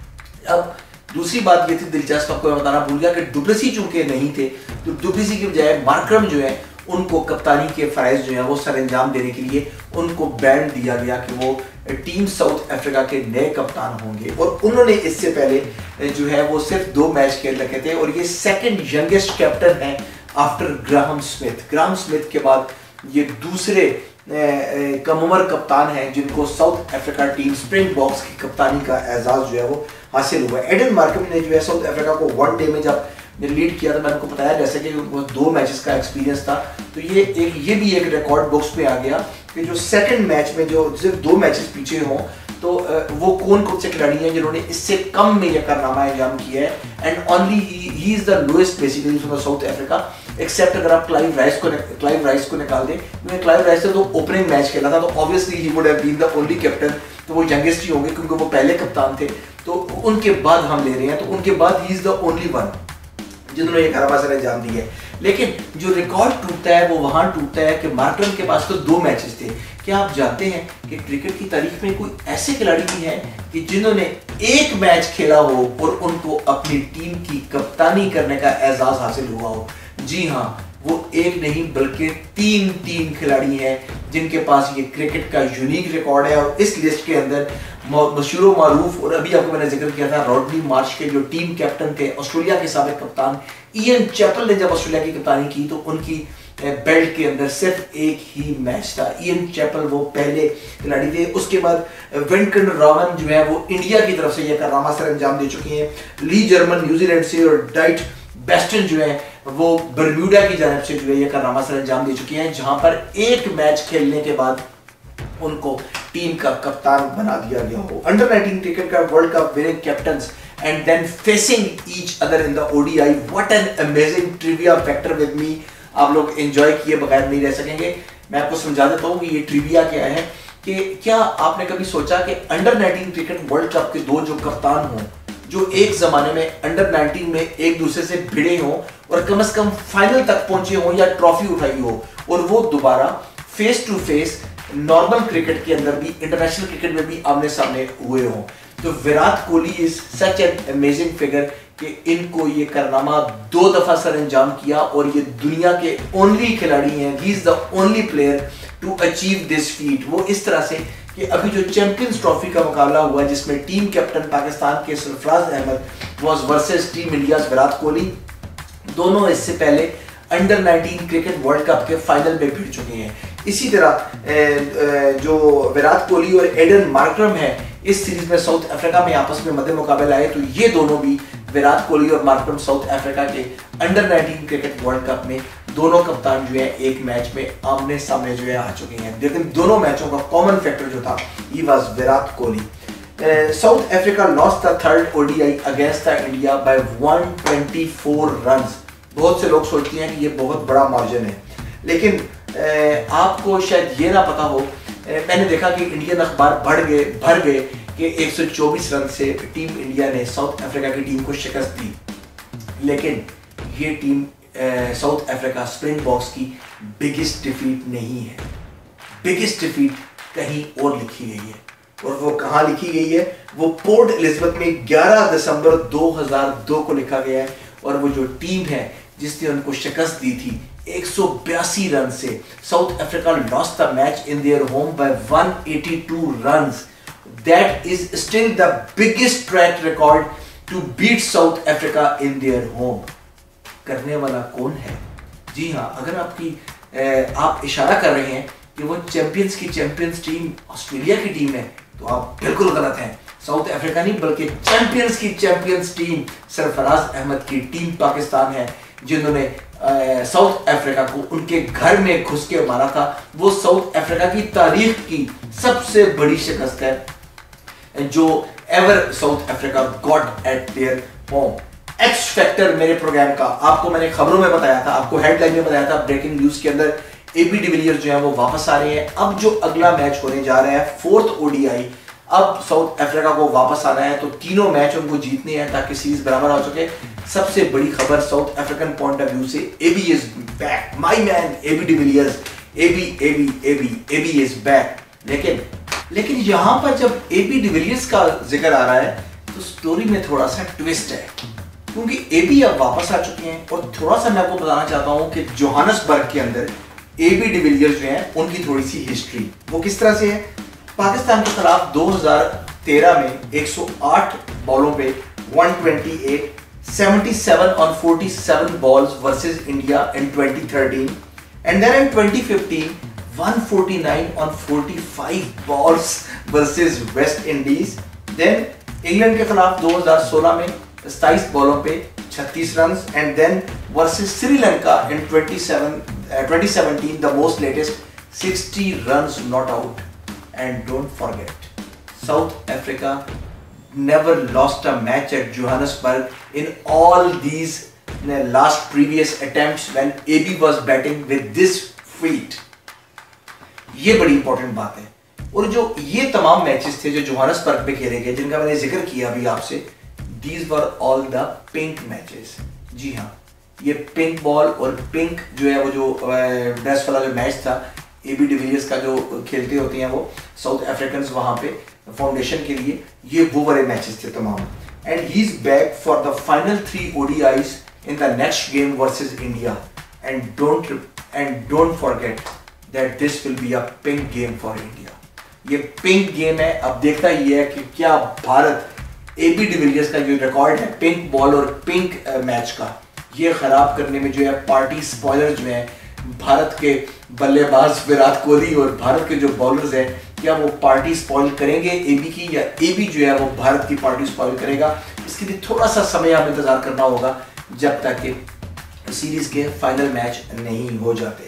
अब दूसरी बात ये थी दिलचस्प, आपको बताना भूल गया कि डुप्लेसी चूंकि नहीं थे, तो डुप्लेसी की बजाय मार्करम जो है उनको कप्तानी के फराइज जो है वो सर अंजाम देने के लिए उनको बैंड दिया गया कि वो टीम साउथ अफ्रीका के नए कप्तान होंगे। और उन्होंने इससे पहले जो है वो सिर्फ दो मैच खेल रखे थे, और ये सेकंड यंगेस्ट कैप्टन है after Graham Smith. Graham Smith के बाद ये दूसरे कम उम्र कप्तान हैं जिनको South Africa team Springboks की कप्तानी का एजाज जो है वो हासिल हुआ। एडन मार्करम ने जो है साउथ अफ्रीका को वन डे में जब लीड किया था, मैंने आपको बताया जैसे कि वो दो मैचेस का एक्सपीरियंस था, तो ये एक ये भी एक रिकॉर्ड बुक्स में आ गया कि जो सेकंड मैच में जो सिर्फ दो मैचेस पीछे हों, तो वो कौन कौन से खिलाड़ी हैं जिन्होंने इससे कम में यह कारनामा अंजाम किया है। And only he is the lowest basically from South Africa, except अगर आप क्लाइव राइस को क्लाइव राइस को निकाल दें, क्योंकि क्लाइव राइस ने तो ओपनिंग मैच खेला था, तो obviously he would have been the only captain, तो वो यंगेस्ट ही होंगे क्योंकि वो पहले कप्तान थे। तो उनके बाद हम ले रहे हैं, तो उनके बाद he is the only one जिन्होंने ये कारनामा सर अंजाम दी है। लेकिन जो रिकॉर्ड टूटता है वो वहां टूटता है कि मार्करम के पास तो दो मैचेस थे। क्या आप जानते हैं कि क्रिकेट की तारीख में कोई ऐसे खिलाड़ी भी हैं कि जिन्होंने एक मैच खेला हो और उनको अपनी टीम की कप्तानी करने का एजाज हासिल हुआ हो? जी हाँ, वो एक नहीं बल्कि तीन तीन खिलाड़ी हैं जिनके पास ये क्रिकेट का यूनिक रिकॉर्ड है। और इस लिस्ट के अंदर मशहूर मारूफ, और अभी आपको मैंने जिक्र किया था रॉडनी मार्श के, जो टीम कैप्टन थे, ऑस्ट्रेलिया के साबिक कप्तान इयन चैपल ने जब ऑस्ट्रेलिया की कप्तानी की तो उनकी बेल्ट के अंदर सिर्फ एक ही मैच था। इयन चैपल वो पहले खिलाड़ी थे। उसके बाद वेंकट रावन जो है वो इंडिया की तरफ से यह कारनामा सर अंजाम दे चुके हैं। ली जर्मन न्यूजीलैंड से और डाइट बेस्टन जो है वो बरम्यूडा की जानिब से जो है यह कारनामा सर अंजाम दे चुके हैं, जहां पर एक मैच खेलने के बाद उनको टीम का कप्तान बना दिया गया हो। अंडर नाइनटीन क्रिकेट का world cup winning captains and then facing each other in the ODI. What an amazing trivia factor with me. आप लोग एंजॉय किए बगैर नहीं रह सकेंगे। मैं आपको समझा देता हूँ कि ये ट्रिविया क्या है। कि क्या आपने कभी सोचा कि under nineteen cricket world cup के दो जो कप्तान हों, जो एक जमाने में अंडर नाइनटीन में एक दूसरे से भिड़े हों और कम से कम फाइनल तक पहुंचे हों या ट्रॉफी उठाई हो, और वो दोबारा face to face normal cricket के अंदर भी, इंटरनेशनल क्रिकेट में भी आमने सामने हुए हों। तो Virat Kohli is such an amazing figure कि इनको ये कारनामा दो दफा सर अंजाम किया और ये दुनिया के ओनली खिलाड़ी हैं। He is the only player to achieve this feat. वो इस तरह से कि अभी जो चैंपियंस ट्रॉफी का मुकाबला हुआ जिसमें टीम कैप्टन पाकिस्तान के Sarfaraz Ahmed was versus team India Virat Kohli, दोनों इससे पहले under nineteen cricket world cup के फाइनल में भिड़ चुके हैं। इसी तरह जो विराट कोहली और एडन मार्करम है इस सीरीज में साउथ अफ्रीका में आपस में मध्य मुकाबला आए, तो ये दोनों भी विराट कोहली और मार्करम साउथ अफ्रीका के under nineteen cricket world cup में दोनों कप्तान जो है एक मैच में आमने सामने जो है आ चुके हैं। लेकिन दोनों मैचों का कॉमन फैक्टर जो था he was Virat Kohli. South Africa lost the third ODI against the India by one twenty four runs. बहुत से लोग सोचते हैं कि ये बहुत बड़ा मार्जिन है, लेकिन आपको शायद ये ना पता हो, मैंने देखा कि इंडियन अखबार बढ़ गए भर गए कि एक सौ चौबीस रन से टीम इंडिया ने साउथ अफ्रीका की टीम को शिकस्त दी। लेकिन ये टीम साउथ अफ्रीका स्प्रिंगबॉक्स की बिगेस्ट डिफीट नहीं है। बिगेस्ट डिफीट कहीं और लिखी गई है, और वो कहाँ लिखी गई है? वो पोर्ट एलिजाबेथ में ग्यारह दिसंबर दो हज़ार दो को लिखा गया है। और वो जो टीम है जिसने उनको शिकस्त दी थी एक सौ बयासी रन से, South Africa lost the match in their home by one eighty two runs. That is still the biggest track record to beat South Africa in their home. करने वाला कौन है? जी हाँ, अगर आपकी ए, आप इशारा कर रहे हैं कि वो चैंपियंस की चैंपियंस टीम ऑस्ट्रेलिया की टीम है, तो आप बिल्कुल गलत हैं। साउथ अफ्रीका नहीं बल्कि चैंपियंस की चैंपियंस टीम सरफराज अहमद की टीम पाकिस्तान है, जिन्होंने साउथ अफ्रीका को उनके घर में घुस के मारा था। वो साउथ अफ्रीका की तारीख की सबसे बड़ी शिकस्त है जो ever South Africa got at their home. X factor मेरे प्रोग्राम का आपको मैंने खबरों में बताया था, आपको हेडलाइन में बताया था, ब्रेकिंग न्यूज के अंदर एबी डिविलियर्स जो है वो वापस आ रहे हैं। अब जो अगला मैच होने जा रहा है फोर्थ ओडीआई, अब साउथ अफ्रीका को वापस आना है, तो तीनों मैच उनको जीतने हैं ताकि सीरीज बराबर हो सके। सबसे बड़ी खबर South African point of view से, AB is back, my man AB de Villiers, AB AB AB AB is back. लेकिन लेकिन यहां पर जब एबी डिविलियर्स का जिक्र आ रहा है तो स्टोरी में थोड़ा सा ट्विस्ट है, क्योंकि एबी अब वापस आ चुके हैं। और थोड़ा सा मैं आपको बताना चाहता हूं कि जोहानसबर्ग के अंदर एबी डिविलियर्स जो हैं उनकी थोड़ी सी हिस्ट्री वो किस तरह से है। पाकिस्तान के खिलाफ दो हज़ार तेरह में एक सौ आठ बॉलों पे एक सौ अट्ठाईस, सतहत्तर on forty-seven balls versus India in twenty thirteen, and then in twenty fifteen one forty-nine on forty-five balls versus West Indies. Then England के खिलाफ दो हज़ार सोलह में सत्ताईस बॉलों पे छत्तीस run, and then versus Sri Lanka in twenty-seven uh, twenty seventeen the most latest sixty runs not out. And don't forget, South Africa never lost a match at Johannesburg in all these uh, last previous attempts when A B was batting with this feat. ये बड़ी important बात है। और जो ये तमाम matches थे जो जोहानसबर्ग पे खेले गए, जिनका मैंने जिक्र किया अभी आपसे, these were all the pink matches. जी हाँ, ये पिंक बॉल और पिंक जो है वो जो ड्रेस वाला जो मैच था एबी डिविलियर्स का जो खेलते होते हैं वो साउथ अफ्रीकन वहाँ पे फाउंडेशन के लिए, ये वो बड़े मैचेस थे तमाम। And he is back for the final three ODIs in the next game versus India. And don't and don't forget that this will be a pink game for India. ये pink game है। अब देखता ये है कि क्या Bharat AB de Villiers का जो रिकॉर्ड है पिंक बॉल और पिंक मैच का, ये खराब करने में जो है पार्टी स्पॉयलर जो है भारत के बल्लेबाज विराट कोहली और भारत के जो बॉलर्स हैं, क्या वो पार्टी स्पॉइल करेंगे एबी की, या एबी जो है वो भारत की पार्टी स्पॉइल करेगा? इसके लिए थोड़ा सा समय हमें इंतजार करना होगा जब तक कि सीरीज के फाइनल मैच नहीं हो जाते।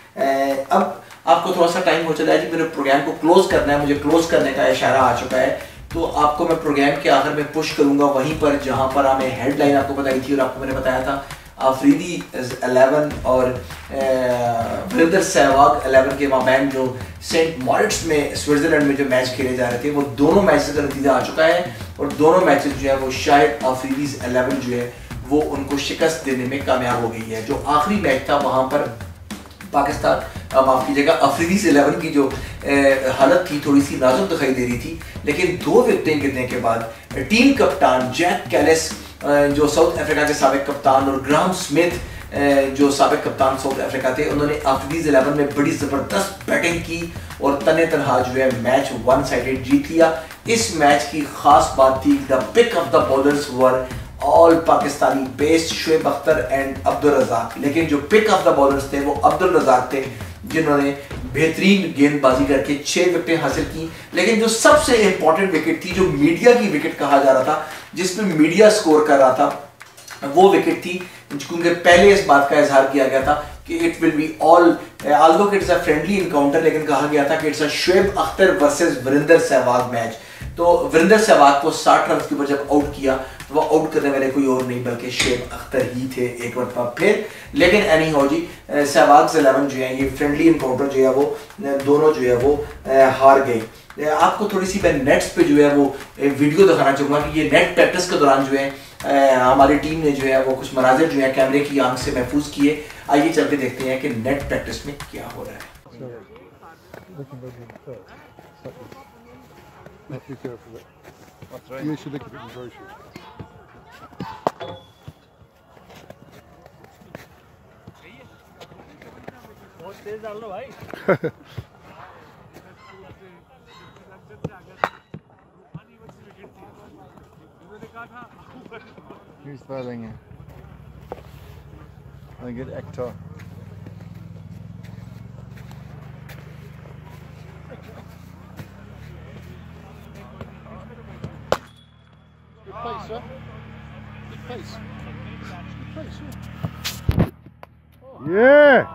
अब आपको थोड़ा सा टाइम हो चला है जी, मेरे प्रोग्राम को क्लोज करना है, मुझे क्लोज करने का इशारा आ चुका है। तो आपको मैं प्रोग्राम के आखिर में पुश करूंगा वहीं पर जहां पर हमें हेडलाइन आपको बताई थी और आपको मैंने बताया था अफरीदी इलेवन और वीरेंद्र सहवाग इलेवन के माबैन जो सेंट मॉरिट्स में स्विट्जरलैंड में जो मैच खेले जा रहे थे, वो दोनों मैचेस का नतीजा आ चुका है और दोनों मैचेस जो है वो शायद अफरीदी इलेवन जो है वो उनको शिकस्त देने में कामयाब हो गई है। जो आखिरी मैच था वहां पर पाकिस्तान, माफ कीजिएगा, अफरीदी इलेवन की जो ए, हालत थी थोड़ी सी नाजुक दिखाई दे रही थी, लेकिन दो विकेटें गिरने के बाद टीम कप्तान जैक कैलिस जो साउथ अफ्रीका के साबिक कप्तान और ग्राहम स्मिथ जो साबिक कप्तान साउथ अफ्रीका थे, उन्होंने अफरीदी इलेवन में बड़ी जबरदस्त बैटिंग की और तने तनहा जो है मैच वन साइडेड जीत लिया। इस मैच की खास बात थी the pick of the bowlers were all Pakistani based Shoaib Akhtar and Abdul Razzaq, लेकिन जो पिक ऑफ द बॉलर्स थे वो अब्दुल रज़ाक थे जिन्होंने बेहतरीन गेंदबाजी करके छह विकेटें हासिल की। लेकिन जो सबसे इंपॉर्टेंट विकेट थी, जो मीडिया की विकेट कहा जा रहा था, जिसमें मीडिया स्कोर कर रहा था, वो विकेट थी क्योंकि पहले इस बात का इजहार किया गया था कि it will be all although it's a friendly encounter, लेकिन कहा गया था कि it's a Shoaib Akhtar versus Virender Sehwag match. तो वीरेंद्र सहवाग को साठ रन के ऊपर जब आउट किया तो वो आउट करने वाले कोई और नहीं बल्कि शुएब अख्तर ही थे एक मरतबा फिर। लेकिन एनी हो जी, सहवाग इलेवन जो है ये फ्रेंडली इनकाउंटर जो है वो दोनों जो है वो हार गए। आपको थोड़ी सी मैं नेट्स पे जो है वो वीडियो दिखाना चाहूँगा कि ये नेट प्रैक्टिस के दौरान जो है हमारी टीम ने जो है वो कुछ मनाजिर जो है कैमरे की आंख से महफूज किए। आइए चल के देखते हैं कि नेट प्रैक्टिस में क्या हो रहा है। बहुत तेज डाल लो भाई। He's spelling it. I get actor. Good pace, sir. Good pace. Good pace, sir. Yeah.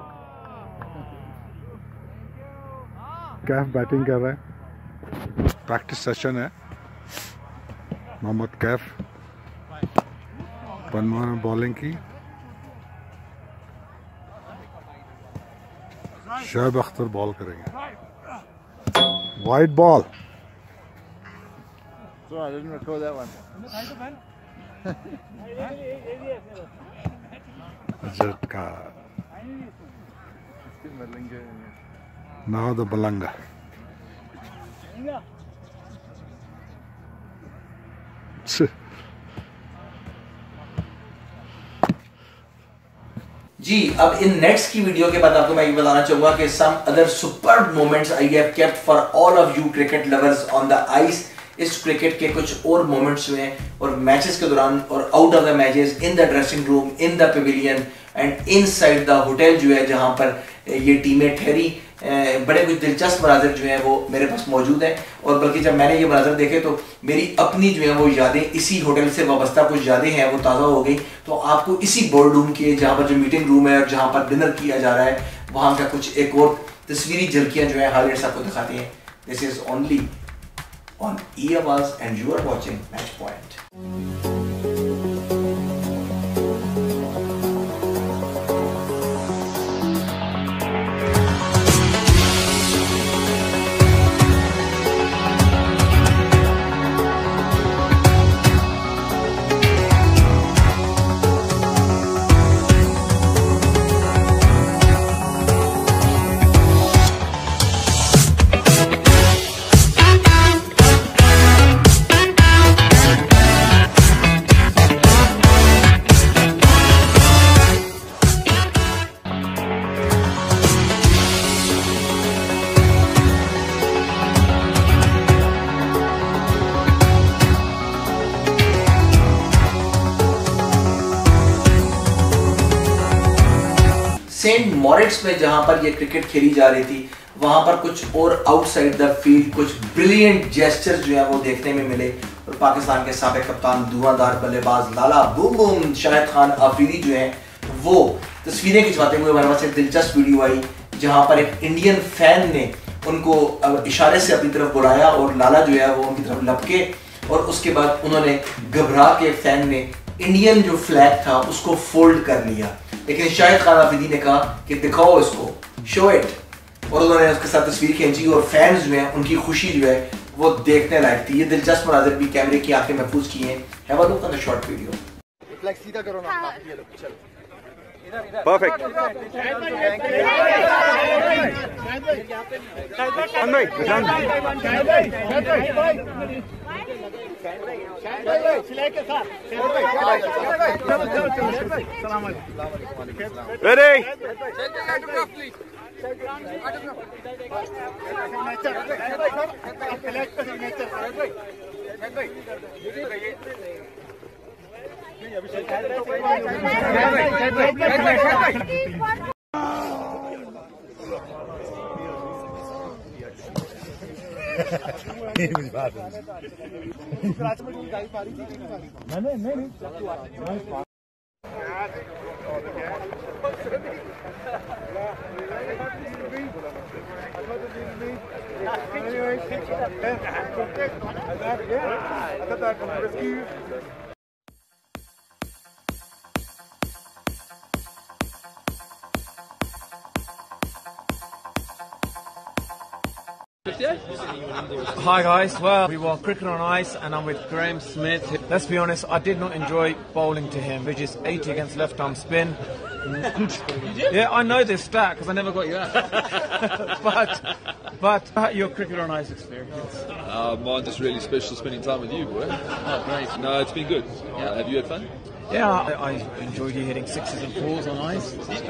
Kaif batting कर रहा है, प्रैक्टिस सेशन है। मोहम्मद कैफ पन्मा में बॉलिंग की, शुएब अख्तर बॉल करेंगे। Wide ball. Sorry, I didn't record that one. झटका। Now the Balanga. जी अब इन नेट्स की वीडियो के बाद आपको मैं ये बताना चाहूंगा कि some other superb moments I have kept for all of you cricket lovers on the ice. इस क्रिकेट के कुछ और मोमेंट्स हुए और मैचेस के दौरान और out of the matches, in the dressing room, in the pavilion and inside the hotel जो है जहां पर ये टीमें ठहरी। बड़े कुछ दिलचस्प मनाज़िर जो हैं वो मेरे पास मौजूद हैं और बल्कि जब मैंने ये मनाज़िर देखे तो मेरी अपनी जो है वो यादें, इसी होटल से वाबस्ता कुछ यादें हैं वो ताज़ा हो गई। तो आपको इसी बोर्ड रूम के जहाँ पर जो मीटिंग रूम है और जहाँ पर डिनर किया जा रहा है वहाँ का कुछ एक और तस्वीरी झलकियाँ जो है हाईलाइट्स आपको दिखाती हैं। This is only on E Awaz and you are watching match Point. Saint Moritz में जहां पर ये क्रिकेट खेली जा रही थी, वहां पर कुछ और आउटसाइड द फील्ड कुछ ब्रिलियंट जेस्चर जो है वो देखने में मिले और पाकिस्तान के साबिक कप्तान धुआंधार बल्लेबाज लाला बूम बूम शाहिद खान आफरीदी जो है वो तस्वीरें खिंचवाते हुए हमारे पास एक दिलचस्प वीडियो आई जहां पर एक इंडियन फैन ने उनको इशारे से अपनी तरफ बुलाया और लाला जो है वो उनकी तरफ लपके और उसके बाद उन्होंने घबरा के फैन ने इंडियन जो फ्लैग था उसको फोल्ड कर लिया, लेकिन शाहिद खान आफरीदी ने कहा कि दिखाओ इसको, शो इट, और उन्होंने उसके साथ तस्वीर खींची और फैंस जो हैं उनकी खुशी जो है वो देखने लायक थी। ये दिलचस्प मनाज़िर भी कैमरे की आंखें महफूज की हैं। Have a look on the short video. Flag सीधा करो ना, ये लो, चलो। Perfect. Ready. Hi guys, well we were Cricket on Ice and I'm with Graham Smith. Let's be honest, I did not enjoy bowling to him, which is eighty against left arm spin. Yeah, I know this stat because I never got you out. but but uh, your Cricket on Ice experience. Uh, mine just really special spending time with you, boy. Oh great. No, it's been good. Uh, have you had fun? Yeah, I, I enjoyed you hitting sixes and fours on ice.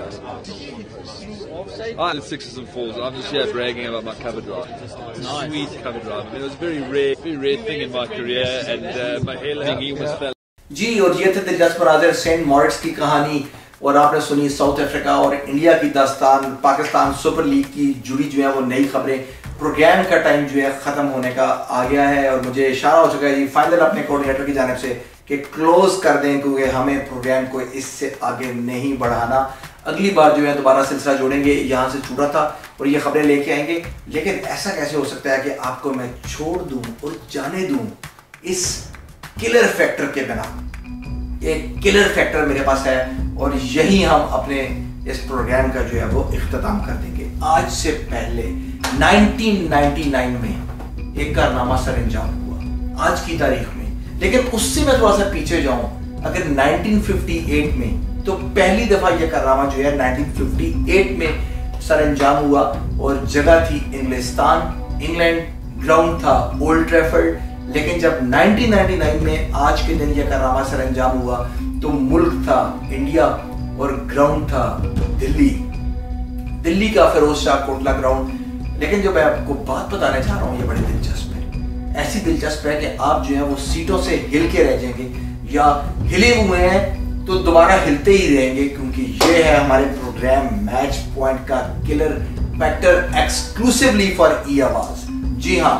I did sixes and fours. I'm just here bragging about my cover drive. Nice. Sweet cover drive. I mean, it was a very rare, very rare thing in my career, and uh, my hairline he almost fell. जी, और ये थे दिलचस्प मनाज़िर Saint Moritz की कहानी और आपने सुनी साउथ अफ्रीका और इंडिया की दास्तान, पाकिस्तान सुपर लीग की जुड़ी जो है वो नई खबरें। प्रोग्राम का टाइम जो है ख़त्म होने का आ गया है और मुझे इशारा हो चुका है जी फाइनल अपने कोऑर्डिनेटर की जानिब से कि क्लोज कर दें क्योंकि हमें प्रोग्राम को इससे आगे नहीं बढ़ाना। अगली बार जो है दोबारा सिलसिला जोड़ेंगे, यहाँ से छूटा था और ये खबरें लेके आएंगे, लेकिन ऐसा कैसे हो सकता है कि आपको मैं छोड़ दूँ और जाने दूँ इस किलर फैक्टर के बिना। एक किलर फैक्टर मेरे पास है और यही हम अपने इस प्रोग्राम का जो है वो इख्तिताम कर देंगे। आज से पहले नाइनटीन नाइंटी नाइन में एक कारनामा सर अंजाम हुआ आज की तारीख में, लेकिन उससे मैं थोड़ा सा पीछे जाऊं, अगर नाइनटीन फिफ्टी एट में तो पहली दफा यह कारनामा जो है नाइनटीन फिफ्टी एट में सर अंजाम हुआ और जगह थी इंग्लिस्तान, इंग्लैंड, ग्राउंड था ओल्ड ट्रैफर्ड। लेकिन जब नाइनटीन नाइंटी नाइन में आज के दिन यह कारनामा सर अंजाम हुआ तो मुल्क था इंडिया और ग्राउंड था दिल्ली, दिल्ली का फिरोज शाह कोटला ग्राउंड। लेकिन जो मैं आपको बात बताने चाह रहा हूँ ये बड़ी दिलचस्प है, ऐसी दिलचस्प है कि आप जो है वो सीटों से हिल के रह जाएंगे या हिले हुए हैं तो दोबारा हिलते ही रहेंगे, क्योंकि ये है हमारे प्रोग्राम मैच पॉइंट का killer factor exclusively for E Awaz. जी हाँ,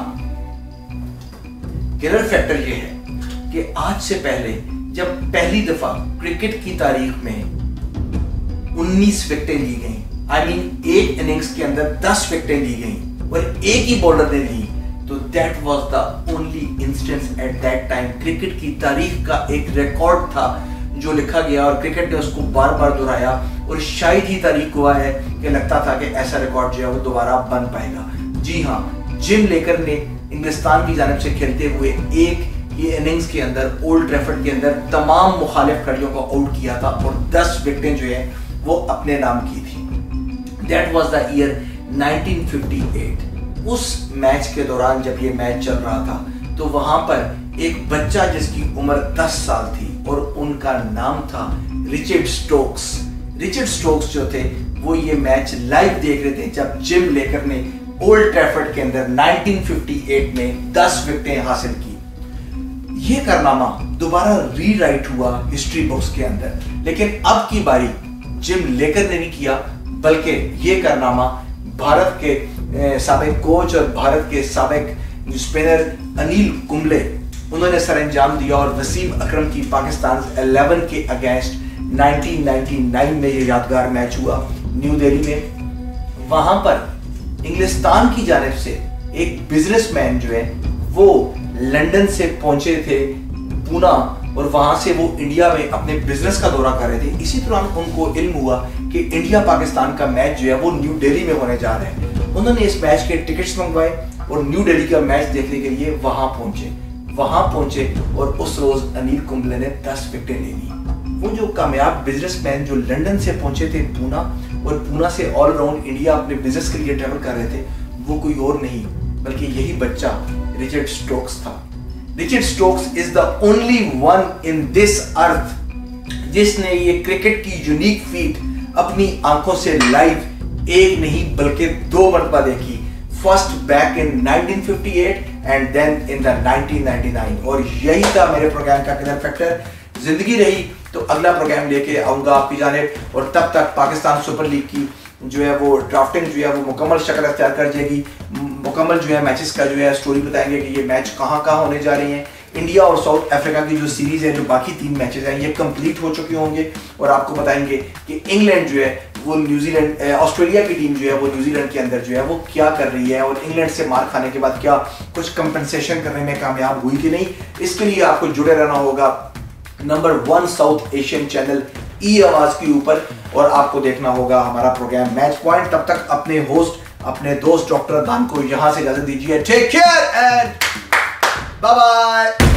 किलर फैक्टर ये है कि आज से पहले जब पहली दफा क्रिकेट की तारीख में उन्नीस विकेटें ली गई, आई मीन एक इनिंग्स के अंदर दस विकेटें ली गई और एक ही बॉलर ने ली, तो that was the only instance at that time. Cricket की तारीख का एक रिकॉर्ड था जो लिखा गया और क्रिकेट ने उसको बार बार दोहराया और शायद ही तारीख हुआ है कि लगता था कि ऐसा रिकॉर्ड जो है वो दोबारा बन पाएगा। जी हाँ, जिम लेकर ने इंग्लिस्तान की जानिब से खेलते हुए एक ये इनिंग्स के अंदर ओल्ड ट्रैफर्ड के अंदर तमाम मुखालिफ खिलाड़ियों को आउट किया था और दस विकेटें जो है वो अपने नाम की थी। That was the year nineteen fifty eight. उस मैच के दौरान जब ये मैच चल रहा था तो वहां पर एक बच्चा जिसकी उम्र दस साल थी और उनका नाम था रिचर्ड स्टोक्स। रिचर्ड स्टोक्स जो थे वो ये मैच लाइव देख रहे थे जब जिम लेकर ने ओल्ड ट्रैफर्ड के अंदर नाइनटीन फिफ्टी एट में दस विकेटें हासिल की। ये कारनामा दोबारा रीराइट हुआ हिस्ट्री बुक्स के अंदर, लेकिन अब की बारी जिम लेकर ने नहीं किया, बल्कि ये कारनामा भारत के साबिक कोच और भारत के साबिक स्पिनर अनिल कुंबले उन्होंने सर अंजाम दिया और वसीम अकरम की पाकिस्तान ग्यारह के अगेंस्ट नाइनटीन नाइंटी नाइन में ये यादगार मैच हुआ न्यू दिल्ली में। वहां पर इंग्लिस्तान की जानिब से एक बिजनेसमैन जो है वो लंदन से पहुंचे थे पूना, और वहां से वो इंडिया में अपने बिजनेस का दौरा कर रहे थे। इसी दौरान उनको इल्म हुआ कि इंडिया पाकिस्तान का मैच जो है वो न्यू दिल्ली में होने जा रहा है। उन्होंने इस मैच के टिकट्स मंगवाए और न्यू दिल्ली का मैच देखने के लिए वहां पहुंचे वहां पहुंचे और उस रोज अनिल कुंबले ने दस विकेटें ले ली। वो जो कामयाब बिजनेसमैन जो लंदन से पहुंचे थे पूना, और पूना से ऑल राउंड इंडिया अपने बिजनेस के लिए ट्रैवल कर रहे थे, वो कोई और नहीं बल्कि यही बच्चा रिचर्ड स्टोक्स था। Richard Stokes is the only one in this earth जिसने ये क्रिकेट की यूनिक फीट अपनी आंखों से लाइव एक नहीं बल्कि दो मरतबा देखी। First back in nineteen fifty eight and then in the nineteen ninety nine. और यही था मेरे प्रोग्राम का किलर फैक्टर। जिंदगी रही तो अगला प्रोग्राम लेके आऊंगा आपकी जानिब, और तब तक पाकिस्तान सुपर लीग की जो है वो ड्राफ्टिंग जो है वो मुकम्मल शक्ल अख्तियार कर जाएगी। मुकम्मल जो है मैचेस का जो है स्टोरी बताएंगे कि ये मैच कहाँ कहाँ होने जा रही हैं। इंडिया और साउथ अफ्रीका की जो सीरीज है, जो बाकी तीन मैचेस हैं, ये कंप्लीट हो चुके होंगे, और आपको बताएंगे कि इंग्लैंड जो है वो न्यूजीलैंड ऑस्ट्रेलिया की टीम जो है वो न्यूजीलैंड के अंदर जो है वो क्या कर रही है, और इंग्लैंड से मार खाने के बाद क्या कुछ कंपनसेशन करने में कामयाब हुई कि नहीं। इसके लिए आपको जुड़े रहना होगा number one South Asian channel E Awaz के ऊपर, और आपको देखना होगा हमारा प्रोग्राम मैच पॉइंट। तब तक अपने होस्ट अपने दोस्त डॉक्टर दान को यहां से इजाजत दीजिए। Take care and bye bye.